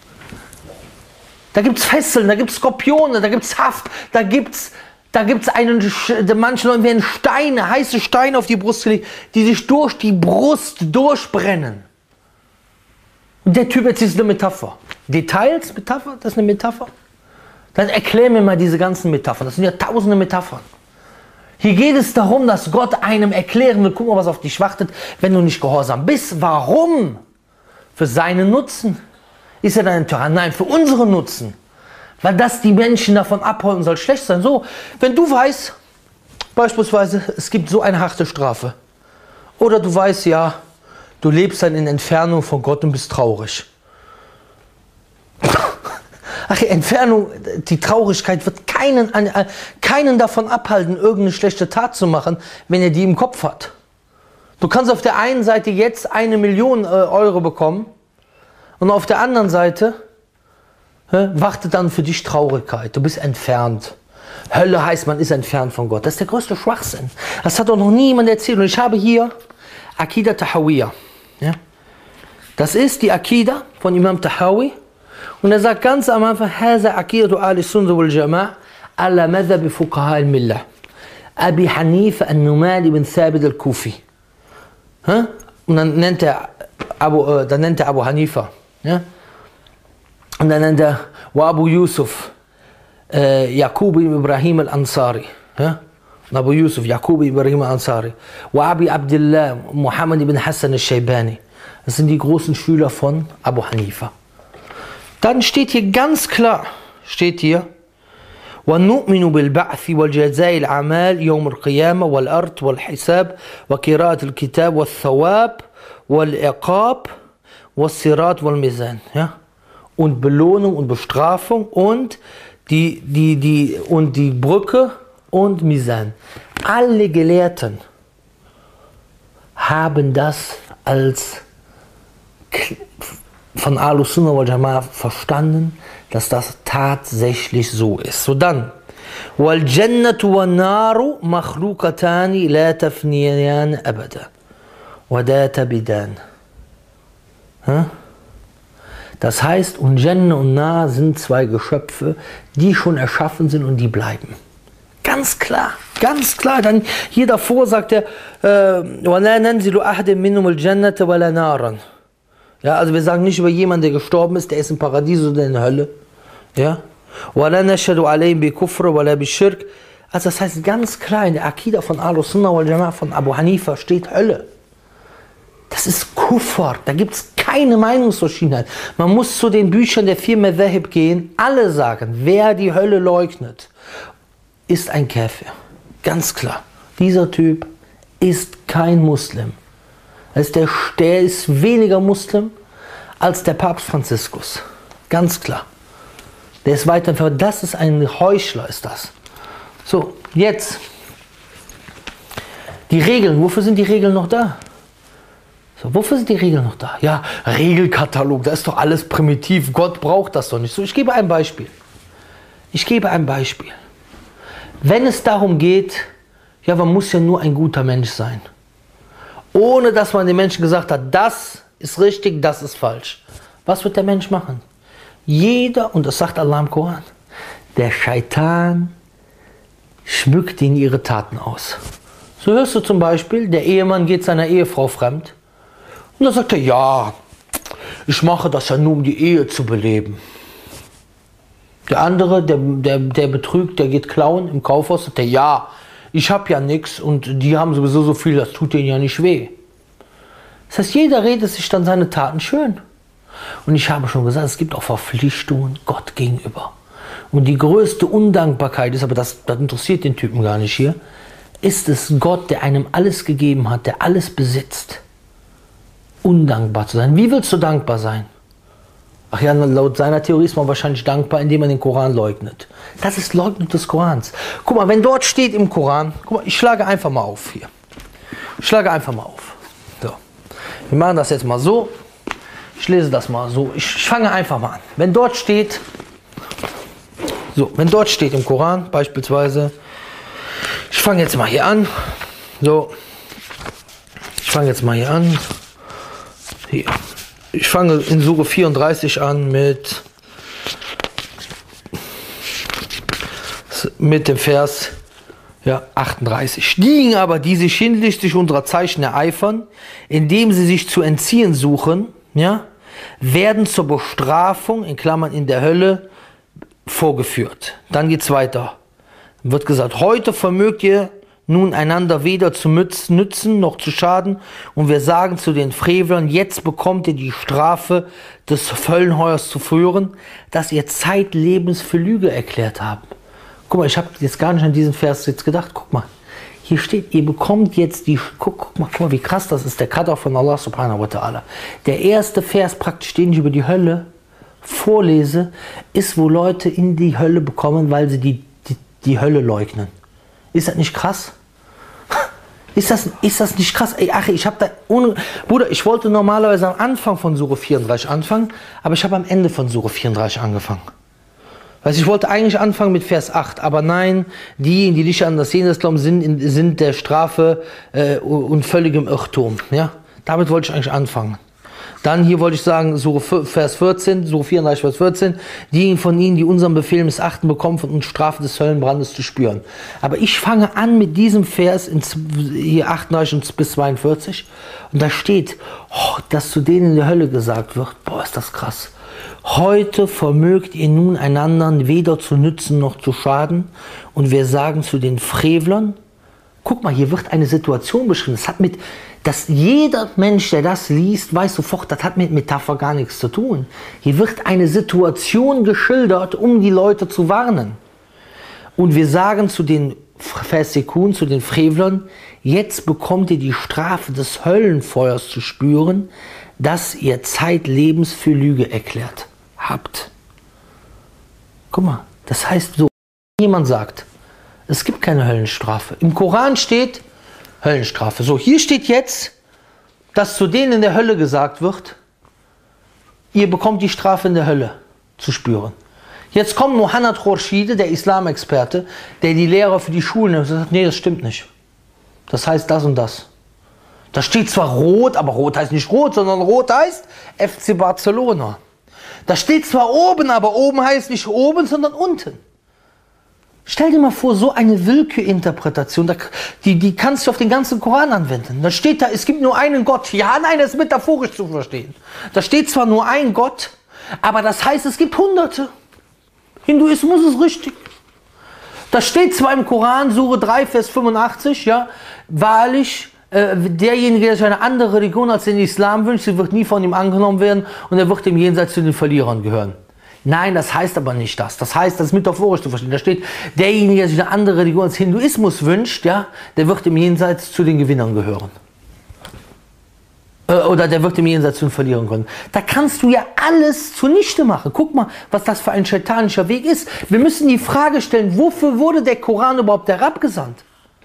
Da gibt es Fesseln, da gibt es Skorpione, da gibt es Haft, da gibt es da gibt's einen, manche Leute werden Steine, heiße Steine auf die Brust gelegt, die sich durch die Brust durchbrennen. Und der Typ erzählt eine Metapher. Details, Metapher, das ist eine Metapher? Dann erklär mir mal diese ganzen Metaphern, das sind ja tausende Metaphern. Hier geht es darum, dass Gott einem erklären will, guck mal, was auf dich wartet, wenn du nicht gehorsam bist. Warum? Für seinen Nutzen. Ist er dann ein Tyrann? Nein, für unseren Nutzen. Weil das die Menschen davon abhalten soll, schlecht sein. So, wenn du weißt, beispielsweise, es gibt so eine harte Strafe. Oder du weißt, ja, du lebst dann in Entfernung von Gott und bist traurig. Ach, Entfernung, die Traurigkeit wird keinen, keinen davon abhalten, irgendeine schlechte Tat zu machen, wenn er die im Kopf hat. Du kannst auf der einen Seite jetzt eine Million Euro bekommen und auf der anderen Seite wartet dann für dich Traurigkeit. Du bist entfernt. Hölle heißt, man ist entfernt von Gott. Das ist der größte Schwachsinn. Das hat doch noch niemand erzählt. Und ich habe hier Akida Tahawiyya. Ja? Das ist die Akida von Imam Tahawi. Und er sagt ganz am Anfang, هذا عقيدة أهل السنة والجماعة على مذهب فقهاء الملة أبي حنيفة النعمان بن ثابت الكوفي. Und dann nennt er Abu, dann nennt er Abu Hanifa. Ja? Und dann nennt er Abu Yusuf, äh, Yaqub ibn Ibrahim al-Ansari. Ja? Abu Yusuf, Yaqub ibn Ibrahim al-Ansari. Wa Abi Abdullah, Muhammad ibn Hassan al-Shaybani. Das sind die großen Schüler von Abu Hanifa. Dann steht hier ganz klar, steht hier, وَنُؤْمِنُ بِالْبَعْثِ وَالْجَزَاءِ الْأَعْمَالِ يَوْمِ الْقِيَامَةِ وَالْأَرْضِ وَالْحِسَابِ وَقِرَاءَةِ الْكِتَابِ وَالثَّوَابِ وَالْعِقَابِ وَالصِّرَاطِ وَالْمِيزَانِ. Ja? Und Belohnung und Bestrafung und die, die, die, und die Brücke und Mizan. Alle Gelehrten haben das als von Ahlus Sunnah wal Jama'a verstanden, dass das tatsächlich so ist. So dann, wal Jannatu wan Naru makhluqatani la tafniyan abada wa la tabidan. Das heißt, und Jannah und Nar sind zwei Geschöpfe, die schon erschaffen sind und die bleiben. Ganz klar, ganz klar. Dann hier davor sagt er, وَلَا نَنْزِلُ أَحْدٍ مِّنْهُمُ الْجَنَّةَ وَلَا نَارًا. Ja, also wir sagen nicht über jemanden, der gestorben ist, der ist im Paradies oder in der Hölle. Ja? وَلَا نَشْهَدُ عَلَيْهِمْ بِكُفْرٍ وَلَا بِشِرْكٍ. Also das heißt ganz klar, in der Akida von Ahlus Sunnah wal Jama'a von Abu Hanifa steht Hölle. Das ist Kufr, da gibt es keine Meinungsverschiedenheit. Man muss zu den Büchern der vier Madhahib gehen, alle sagen, wer die Hölle leugnet, ist ein Käfer. Ganz klar. Dieser Typ ist kein Muslim. Das ist der, der ist weniger Muslim als der Papst Franziskus. Ganz klar. Der ist weit entfernt. Das ist ein Heuchler, ist das. So, jetzt. Die Regeln. Wofür sind die Regeln noch da? So, wofür sind die Regeln noch da? Ja, Regelkatalog, da ist doch alles primitiv. Gott braucht das doch nicht. So, ich gebe ein Beispiel. Ich gebe ein Beispiel. Wenn es darum geht, ja, man muss ja nur ein guter Mensch sein. Ohne dass man den Menschen gesagt hat, das ist richtig, das ist falsch. Was wird der Mensch machen? Jeder, und das sagt Allah im Koran, der Scheitan schmückt ihnen ihre Taten aus. So hörst du zum Beispiel, der Ehemann geht seiner Ehefrau fremd. Und dann sagt er, ja, ich mache das ja nur, um die Ehe zu beleben. Der andere, der, der, der betrügt, der geht klauen im Kaufhaus, sagt der, ja, ich habe ja nichts und die haben sowieso so viel, das tut denen ja nicht weh. Das heißt, jeder redet sich dann seine Taten schön. Und ich habe schon gesagt, es gibt auch Verpflichtungen Gott gegenüber. Und die größte Undankbarkeit ist, aber das, das interessiert den Typen gar nicht hier, ist es Gott, der einem alles gegeben hat, der alles besitzt, undankbar zu sein. Wie willst du dankbar sein? Ach ja, laut seiner Theorie ist man wahrscheinlich dankbar, indem man den Koran leugnet. Das ist Leugnen des Korans. Guck mal, wenn dort steht im Koran, guck mal, ich schlage einfach mal auf hier. Ich schlage einfach mal auf. So. Wir machen das jetzt mal so. Ich lese das mal so. Ich fange einfach mal an. Wenn dort steht, so, wenn dort steht im Koran beispielsweise, ich fange jetzt mal hier an. So. Ich fange jetzt mal hier an. Hier. Ich fange in Sure vierunddreißig an mit, mit dem Vers ja, achtunddreißig. Diejenigen aber, die sich hinsichtlich unserer Zeichen ereifern, indem sie sich zu entziehen suchen, ja, werden zur Bestrafung, in Klammern in der Hölle, vorgeführt. Dann geht es weiter. Wird gesagt, heute vermögt ihr nun einander weder zu nützen noch zu schaden, und wir sagen zu den Frevlern, jetzt bekommt ihr die Strafe des Höllenheuers zu führen, dass ihr zeitlebens für Lüge erklärt habt. Guck mal, ich habe jetzt gar nicht an diesen Vers jetzt gedacht. Guck mal, hier steht, ihr bekommt jetzt die, guck, guck mal, guck mal, wie krass das ist, der Qadar von Allah subhanahu wa ta'ala. Der erste Vers praktisch, den ich über die Hölle vorlese, ist, wo Leute in die Hölle bekommen, weil sie die, die, die Hölle leugnen. Ist das nicht krass? Ist das, ist das nicht krass? Ey, ach, ich habe da ohne, Bruder, ich wollte normalerweise am Anfang von Sure vierunddreißig anfangen, aber ich habe am Ende von Sure vierunddreißig angefangen. Weißt, ich wollte eigentlich anfangen mit Vers acht, aber nein, diejenigen, die nicht an das Jenseits glauben, sind, sind der Strafe äh, und völligem Irrtum. Ja? Damit wollte ich eigentlich anfangen. Dann hier wollte ich sagen, Sure Vers vierzehn, Sure vierunddreißig, Vers vierzehn, diejenigen von ihnen, die unseren Befehl missachten, bekommen von uns Strafe des Höllenbrandes zu spüren. Aber ich fange an mit diesem Vers in hier achtunddreißig bis zweiundvierzig, und da steht, oh, dass zu denen in der Hölle gesagt wird, boah, ist das krass. Heute vermögt ihr nun einander weder zu nützen noch zu schaden, und wir sagen zu den Frevlern, guck mal, hier wird eine Situation beschrieben, das hat mit, dass jeder Mensch, der das liest, weiß sofort, das hat mit Metapher gar nichts zu tun. Hier wird eine Situation geschildert, um die Leute zu warnen. Und wir sagen zu den Versekun, zu den Frevlern, jetzt bekommt ihr die Strafe des Höllenfeuers zu spüren, das ihr zeitlebens für Lüge erklärt habt. Guck mal, das heißt so, wenn jemand sagt, es gibt keine Höllenstrafe. Im Koran steht Höllenstrafe. So, hier steht jetzt, dass zu denen in der Hölle gesagt wird, ihr bekommt die Strafe in der Hölle zu spüren. Jetzt kommt Muhammad Khurshid, der Islamexperte, der die Lehrer für die Schulen nimmt und sagt, nee, das stimmt nicht. Das heißt das und das. Da steht zwar rot, aber rot heißt nicht rot, sondern rot heißt F C Barcelona. Da steht zwar oben, aber oben heißt nicht oben, sondern unten. Stell dir mal vor, so eine Willkürinterpretation, die, die kannst du auf den ganzen Koran anwenden. Da steht da, es gibt nur einen Gott. Ja, nein, das ist metaphorisch zu verstehen. Da steht zwar nur ein Gott, aber das heißt, es gibt Hunderte. Hinduismus ist richtig. Da steht zwar im Koran, Sure drei, Vers fünfundachtzig, ja, wahrlich, äh, derjenige, der sich eine andere Religion als den Islam wünscht, sie wird nie von ihm angenommen werden und er wird im Jenseits zu den Verlierern gehören. Nein, das heißt aber nicht das. Das heißt, das ist metaphorisch zu verstehen. Da steht, derjenige, der sich eine andere Religion als Hinduismus wünscht, ja, der wird im Jenseits zu den Gewinnern gehören. Äh, oder der wird im Jenseits zu den Verlierern gehören. Da kannst du ja alles zunichte machen. Guck mal, was das für ein shaitanischer Weg ist. Wir müssen die Frage stellen, wofür wurde der Koran überhaupt herabgesandt?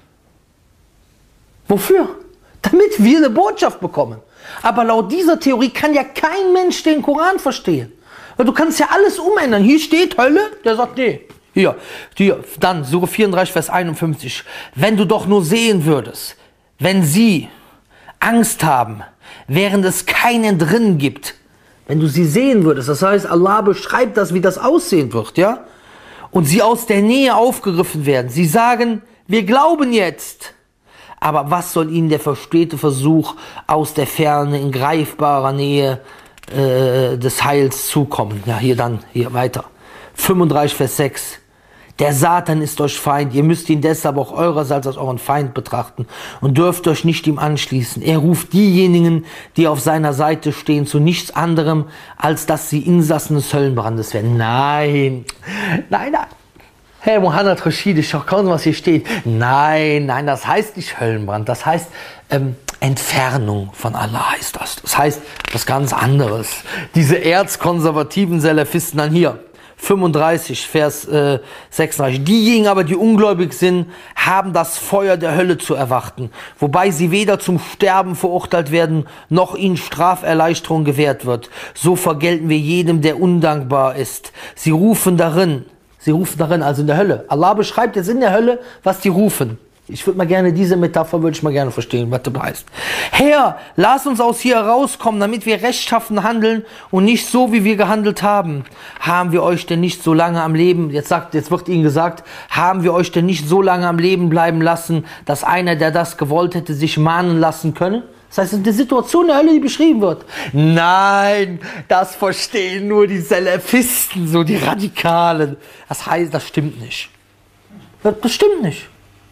Wofür? Damit wir eine Botschaft bekommen. Aber laut dieser Theorie kann ja kein Mensch den Koran verstehen. Du kannst ja alles umändern. Hier steht Hölle, der sagt, nee. Hier, hier, dann Sure vierunddreißig, Vers einundfünfzig. Wenn du doch nur sehen würdest, wenn sie Angst haben, während es keinen drin gibt, wenn du sie sehen würdest, das heißt, Allah beschreibt das, wie das aussehen wird, ja? Und sie aus der Nähe aufgegriffen werden. Sie sagen, wir glauben jetzt. Aber was soll ihnen der verstehte Versuch aus der Ferne in greifbarer Nähe äh, des Heils zukommen. Ja, hier dann, hier weiter. fünfunddreißig, Vers sechs. Der Satan ist euch Feind, ihr müsst ihn deshalb auch eurerseits als euren Feind betrachten und dürft euch nicht ihm anschließen. Er ruft diejenigen, die auf seiner Seite stehen, zu nichts anderem, als dass sie Insassen des Höllenbrandes werden. Nein, nein, nein. Hey, Mohammed Rashid, schau, was hier steht. Nein, nein, das heißt nicht Höllenbrand, das heißt ähm, Entfernung von Allah heißt das. Das heißt was ganz anderes. Diese erzkonservativen Salafisten dann hier. fünfunddreißig, Vers äh, sechsunddreißig. Diejenigen aber, die ungläubig sind, haben das Feuer der Hölle zu erwarten, wobei sie weder zum Sterben verurteilt werden, noch ihnen Straferleichterung gewährt wird. So vergelten wir jedem, der undankbar ist. Sie rufen darin, sie rufen darin, also in der Hölle. Allah beschreibt jetzt in der Hölle, was die rufen. Ich würde mal gerne diese Metapher, würde ich mal gerne verstehen, was das heißt. Herr, lass uns aus hier herauskommen, damit wir rechtschaffen handeln und nicht so, wie wir gehandelt haben. Haben wir euch denn nicht so lange am Leben, jetzt sagt, jetzt wird ihnen gesagt, haben wir euch denn nicht so lange am Leben bleiben lassen, dass einer, der das gewollt hätte, sich mahnen lassen könne? Das heißt, es ist eine Situation der Hölle, die beschrieben wird. Nein, das verstehen nur die Salafisten, so die Radikalen. Das heißt, das stimmt nicht. Das stimmt nicht.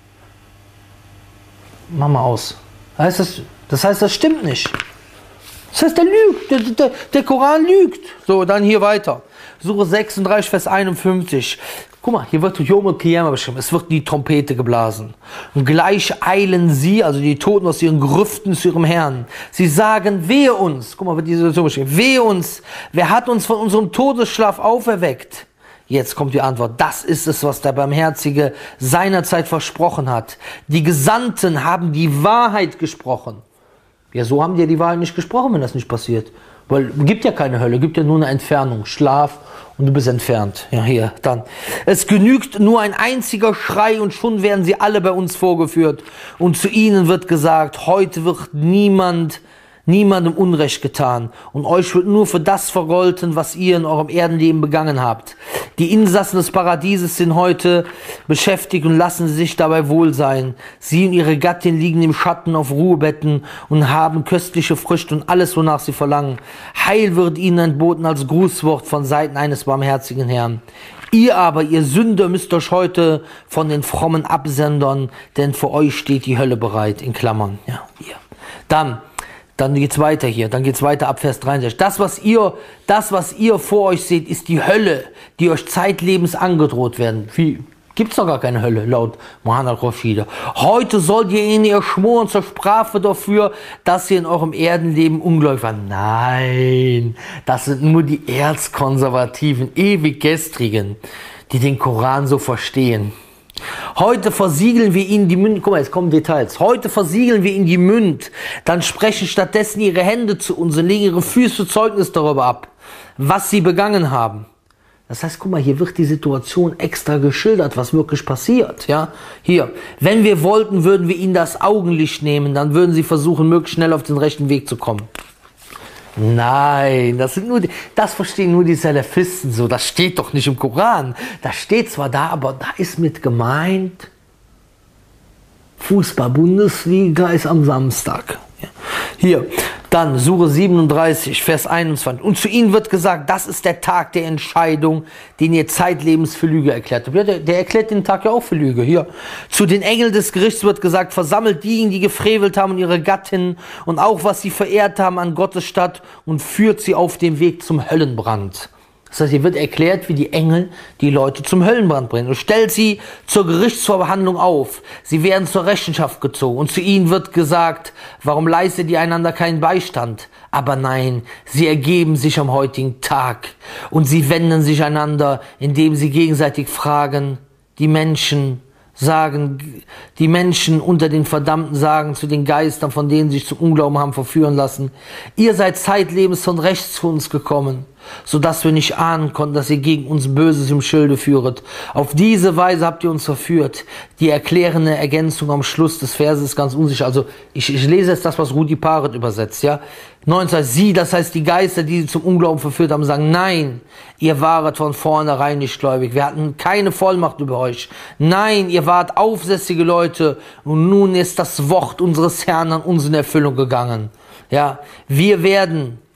Mach mal aus. Das heißt, das, das heißt, das stimmt nicht. Das heißt, der lügt. Der, der, der Koran lügt. So, dann hier weiter. Sure sechsunddreißig, Vers einundfünfzig. Guck mal, hier wird Yom al-Qiyamah beschrieben. Es wird die Trompete geblasen. Und gleich eilen sie, also die Toten aus ihren Grüften zu ihrem Herrn. Sie sagen, wehe uns. Guck mal, wird diese Situation beschrieben. Wehe uns. Wer hat uns von unserem Todesschlaf auferweckt? Jetzt kommt die Antwort. Das ist es, was der Barmherzige seinerzeit versprochen hat. Die Gesandten haben die Wahrheit gesprochen. Ja, so haben die ja die Wahrheit nicht gesprochen, wenn das nicht passiert. Weil es gibt ja keine Hölle, es gibt ja nur eine Entfernung, Schlaf und du bist entfernt. Ja, hier, dann. Es genügt nur ein einziger Schrei und schon werden sie alle bei uns vorgeführt. Und zu ihnen wird gesagt, heute wird niemand... niemandem Unrecht getan und euch wird nur für das vergolten, was ihr in eurem Erdenleben begangen habt. Die Insassen des Paradieses sind heute beschäftigt und lassen sich dabei wohl sein. Sie und ihre Gattin liegen im Schatten auf Ruhebetten und haben köstliche Früchte und alles, wonach sie verlangen. Heil wird ihnen entboten als Grußwort von Seiten eines barmherzigen Herrn. Ihr aber, ihr Sünder, müsst euch heute von den Frommen absondern, denn für euch steht die Hölle bereit, in Klammern. Ja, hier. Dann Dann geht's weiter hier, dann geht's weiter ab Vers dreiundsechzig. Das, was ihr, das, was ihr vor euch seht, ist die Hölle, die euch zeitlebens angedroht werden. Wie? Gibt's doch gar keine Hölle, laut Mohammed Rashid. Heute sollt ihr ihnen ihr schmoren zur Strafe dafür, dass ihr in eurem Erdenleben ungläubig wart. Nein, das sind nur die erzkonservativen, ewig gestrigen, die den Koran so verstehen. Heute versiegeln wir ihnen die Münd. Guck mal, jetzt kommen Details. Heute versiegeln wir ihnen die Münd. Dann sprechen stattdessen ihre Hände zu uns und legen ihre Füße Zeugnis darüber ab, was sie begangen haben. Das heißt, guck mal, hier wird die Situation extra geschildert, was wirklich passiert. Ja, hier. Wenn wir wollten, würden wir ihnen das Augenlicht nehmen. Dann würden sie versuchen, möglichst schnell auf den rechten Weg zu kommen. Nein, das sind nur die, das verstehen nur die Salafisten so. Das steht doch nicht im Koran. Das steht zwar da, aber da ist mit gemeint, Fußball-Bundesliga ist am Samstag. Hier, dann Sure siebenunddreißig, Vers einundzwanzig. Und zu ihnen wird gesagt, das ist der Tag der Entscheidung, den ihr zeitlebens für Lüge erklärt habt. Ja, der, der erklärt den Tag ja auch für Lüge. Hier. Zu den Engeln des Gerichts wird gesagt, versammelt diejenigen, die gefrevelt haben und ihre Gattinnen und auch was sie verehrt haben an Gottes Stadt und führt sie auf dem Weg zum Höllenbrand. Das heißt, hier wird erklärt, wie die Engel die Leute zum Höllenbrand bringen. Und stellt sie zur Gerichtsverhandlung auf. Sie werden zur Rechenschaft gezogen. Und zu ihnen wird gesagt, warum leistet ihr einander keinen Beistand? Aber nein, sie ergeben sich am heutigen Tag. Und sie wenden sich einander, indem sie gegenseitig fragen, die Menschen sagen, die Menschen unter den Verdammten sagen zu den Geistern, von denen sie sich zum Unglauben haben verführen lassen, ihr seid zeitlebens von rechts zu uns gekommen, so dass wir nicht ahnen konnten, dass ihr gegen uns Böses im Schilde führet. Auf diese Weise habt ihr uns verführt. Die erklärende Ergänzung am Schluss des Verses ist ganz unsicher. Also ich, ich lese jetzt das, was Rudi Paret übersetzt. Ja, neunzehn, sie, das heißt die Geister, die sie zum Unglauben verführt haben, sagen, nein, ihr waret von vornherein nicht gläubig. Wir hatten keine Vollmacht über euch. Nein, ihr wart aufsässige Leute und nun ist das Wort unseres Herrn an uns in Erfüllung gegangen. Ja, wir werden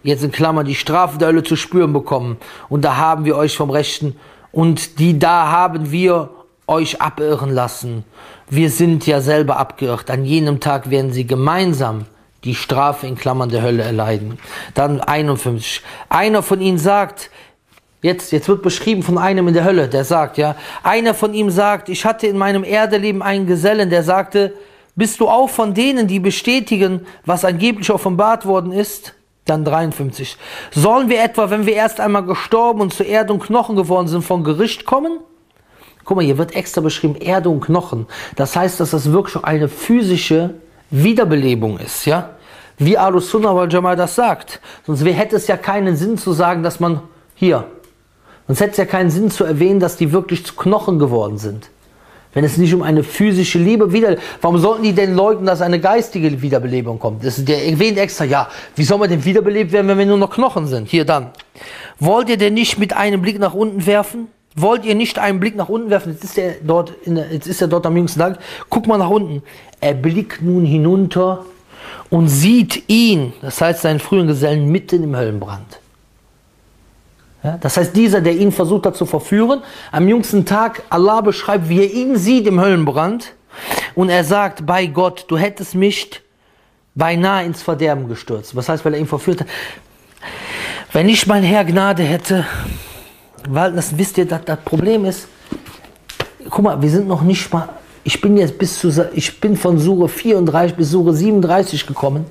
jetzt in Klammern, die Strafe der Hölle zu spüren bekommen. Und da haben wir euch vom Rechten, und die da haben wir euch abirren lassen. Wir sind ja selber abgeirrt. An jenem Tag werden sie gemeinsam die Strafe in Klammern der Hölle erleiden. Dann einundfünfzig. Einer von ihnen sagt, jetzt, jetzt wird beschrieben von einem in der Hölle, der sagt, ja, einer von ihm sagt, ich hatte in meinem Erdeleben einen Gesellen, der sagte, bist du auch von denen, die bestätigen, was angeblich offenbart worden ist? Dann dreiundfünfzig. Sollen wir etwa, wenn wir erst einmal gestorben und zu Erde und Knochen geworden sind, von Gericht kommen? Guck mal, hier wird extra beschrieben, Erde und Knochen. Das heißt, dass das wirklich eine physische Wiederbelebung ist, ja? Wie Ahlus Sunnah wal Jamaa das sagt. Sonst hätte es ja keinen Sinn zu sagen, dass man hier, sonst hätte es ja keinen Sinn zu erwähnen, dass die wirklich zu Knochen geworden sind. Wenn es nicht um eine physische Liebe wieder, warum sollten die denn leugnen, dass eine geistige Wiederbelebung kommt? Das ist, der erwähnt extra, ja, wie soll man denn wiederbelebt werden, wenn wir nur noch Knochen sind? Hier dann. Wollt ihr denn nicht mit einem Blick nach unten werfen? Wollt ihr nicht einen Blick nach unten werfen? Jetzt ist er dort, in der, jetzt ist er dort am jüngsten Tag. Guck mal nach unten. Er blickt nun hinunter und sieht ihn, das heißt seinen früheren Gesellen, mitten im Höllenbrand. Ja, das heißt, dieser, der ihn versucht hat zu verführen, am jüngsten Tag, Allah beschreibt, wie er ihn sieht im Höllenbrand. Und er sagt, bei Gott, du hättest mich beinahe ins Verderben gestürzt. Was heißt, weil er ihn verführt hat? Wenn ich mein Herr Gnade hätte, weil das wisst ihr, das, das Problem ist, guck mal, wir sind noch nicht mal, ich bin jetzt bis zu, ich bin von Sure vierunddreißig bis Sure siebenunddreißig gekommen.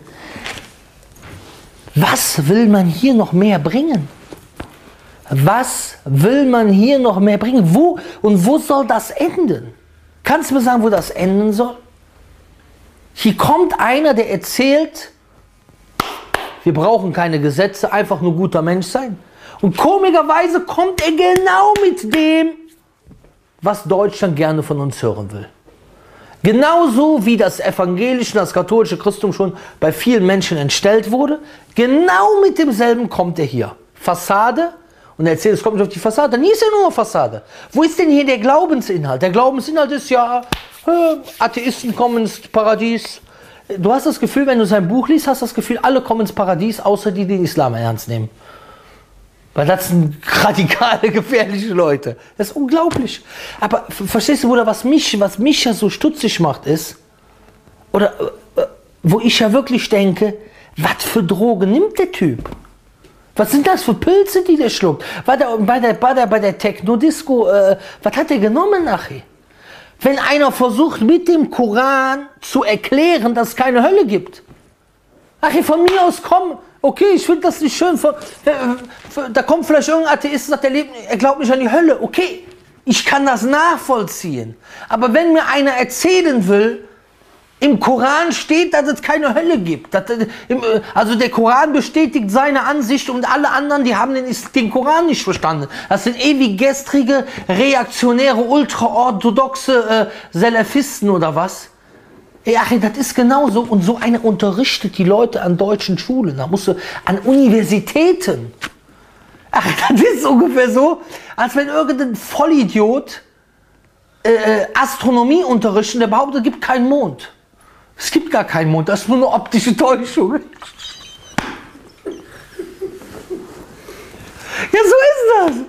Was will man hier noch mehr bringen? Was will man hier noch mehr bringen? Wo und wo soll das enden? Kannst du mir sagen, wo das enden soll? Hier kommt einer, der erzählt, wir brauchen keine Gesetze, einfach nur guter Mensch sein. Und komischerweise kommt er genau mit dem, was Deutschland gerne von uns hören will. Genauso wie das evangelische, das katholische Christentum schon bei vielen Menschen entstellt wurde, genau mit demselben kommt er hier. Fassade, und er erzählt, es kommt nicht auf die Fassade, dann ist ja nur eine Fassade. Wo ist denn hier der Glaubensinhalt? Der Glaubensinhalt ist ja, äh, Atheisten kommen ins Paradies. Du hast das Gefühl, wenn du sein Buch liest, hast du das Gefühl, alle kommen ins Paradies, außer die, die den Islam ernst nehmen. Weil das sind radikale, gefährliche Leute. Das ist unglaublich. Aber verstehst du, Bruder, was mich, was mich ja so stutzig macht, ist, oder wo ich ja wirklich denke, was für Drogen nimmt der Typ? Was sind das für Pilze, die der schluckt? Bei der, bei der, bei der, bei der Techno-Disco, äh, was hat der genommen nachher? Wenn einer versucht, mit dem Koran zu erklären, dass es keine Hölle gibt. Ach, von mir aus komm. Okay, ich finde das nicht schön. Da kommt vielleicht irgendein Atheist und sagt, er, lebt, er glaubt nicht an die Hölle. Okay, ich kann das nachvollziehen. Aber wenn mir einer erzählen will, im Koran steht, dass es keine Hölle gibt. Dass, also der Koran bestätigt seine Ansicht und alle anderen, die haben den, den Koran nicht verstanden. Das sind ewig gestrige, reaktionäre, ultraorthodoxe äh, Salafisten oder was. Ja, das ist genauso. Und so einer unterrichtet die Leute an deutschen Schulen. Da musst du an Universitäten. Ach, das ist ungefähr so, als wenn irgendein Vollidiot äh, Astronomie unterrichten, der behauptet, es gibt keinen Mond. Es gibt gar keinen Mond, das ist nur eine optische Täuschung. Ja, so ist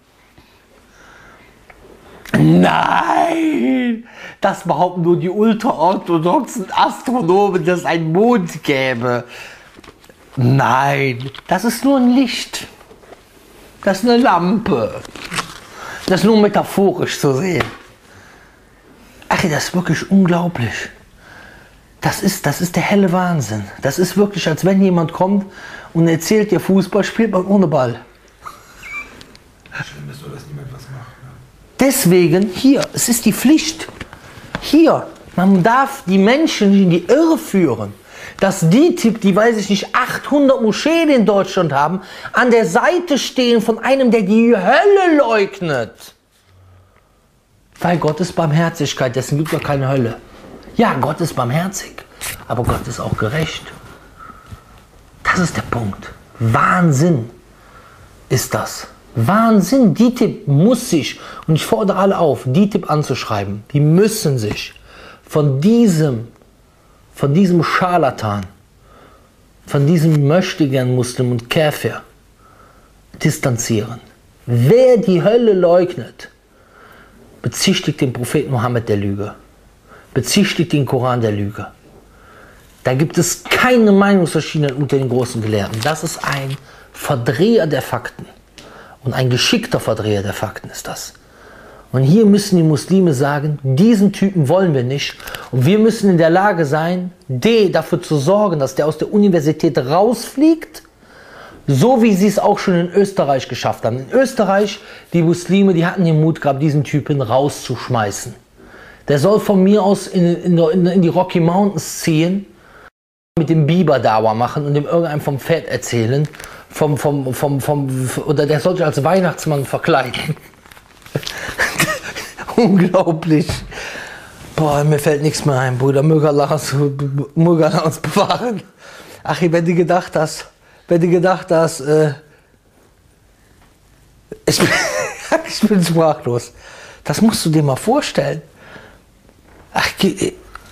das. Nein, das behaupten nur die ultraorthodoxen Astronomen, dass es einen Mond gäbe. Nein, das ist nur ein Licht. Das ist eine Lampe. Das ist nur metaphorisch zu sehen. Ach, das ist wirklich unglaublich. Das ist, das ist der helle Wahnsinn. Das ist wirklich, als wenn jemand kommt und erzählt dir, Fußball spielt man ohne Ball. Schön ist so, dass niemand was macht. Ne? Deswegen, hier, es ist die Pflicht. Hier, man darf die Menschen in die Irre führen. Dass die Typ, die weiß ich nicht, achthundert Moscheen in Deutschland haben, an der Seite stehen von einem, der die Hölle leugnet. Weil Gott ist Barmherzigkeit, dessen gibt es ja keine Hölle. Ja, Gott ist barmherzig, aber Gott ist auch gerecht. Das ist der Punkt. Wahnsinn ist das. Wahnsinn. D I T I B muss sich, und ich fordere alle auf, D I T I B anzuschreiben, die müssen sich von diesem, von diesem Scharlatan von diesem Möchtegern-Muslim und Käfer distanzieren. Wer die Hölle leugnet, bezichtigt den Propheten Mohammed der Lüge, bezichtigt den Koran der Lüge. Da gibt es keine Meinungsverschiedenheit unter den großen Gelehrten. Das ist ein Verdreher der Fakten. Und ein geschickter Verdreher der Fakten ist das. Und hier müssen die Muslime sagen, diesen Typen wollen wir nicht. Und wir müssen in der Lage sein, D, dafür zu sorgen, dass der aus der Universität rausfliegt, so wie sie es auch schon in Österreich geschafft haben. In Österreich, die Muslime, die hatten den Mut gehabt, diesen Typen rauszuschmeißen. Der soll von mir aus in, in, in die Rocky Mountains ziehen, mit dem Biber Dawa machen und dem irgendeinem vom Pferd erzählen, vom, vom, vom, vom, oder der sollte als Weihnachtsmann verkleiden. Unglaublich. Boah, mir fällt nichts mehr ein, Bruder. Möge Allah uns, möge Allah uns bewahren. Ach, wenn du gedacht hast, wenn du gedacht hast, äh, ich, bin, ich bin sprachlos. Das musst du dir mal vorstellen. Ach, die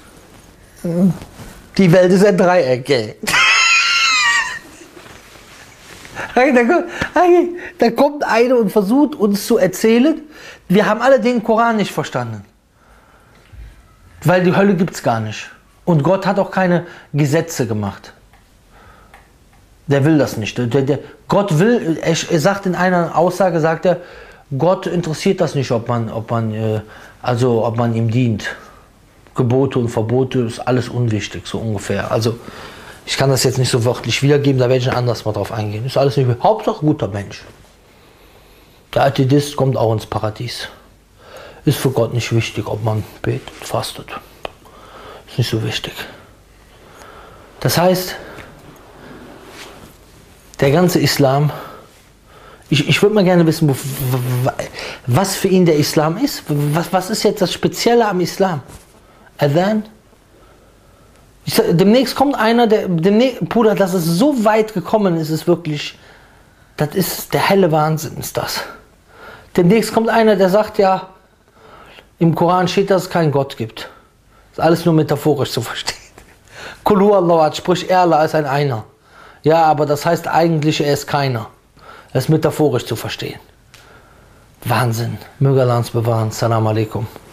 Welt ist ein Dreieck, ey. Da kommt einer und versucht uns zu erzählen, wir haben alle den Koran nicht verstanden. Weil die Hölle gibt es gar nicht. Und Gott hat auch keine Gesetze gemacht. Der will das nicht. Der, der, Gott will, er, er sagt in einer Aussage, sagt er, Gott interessiert das nicht, ob man, ob man, äh, also ob man ihm dient. Gebote und Verbote ist alles unwichtig, so ungefähr. Also ich kann das jetzt nicht so wörtlich wiedergeben, da werde ich ein anderes Mal drauf eingehen. Ist alles nicht mehr. Hauptsache guter Mensch. Der Atheist kommt auch ins Paradies. Ist für Gott nicht wichtig, ob man betet, fastet. Ist nicht so wichtig. Das heißt, der ganze Islam, ich, ich würde mal gerne wissen, was für ihn der Islam ist. Was, was ist jetzt das Spezielle am Islam? Adhan? Ich sag, demnächst kommt einer, der, demnächst, Bruder, dass es so weit gekommen ist, ist wirklich, das ist der helle Wahnsinn, ist das. Demnächst kommt einer, der sagt, ja, im Koran steht, dass es keinen Gott gibt. Ist alles nur metaphorisch zu verstehen. Kulu Allah, sprich, Allah ist ein Einer. Ja, aber das heißt eigentlich, er ist keiner. Er ist metaphorisch zu verstehen. Wahnsinn. Möge Allah uns bewahren. Salam alaikum.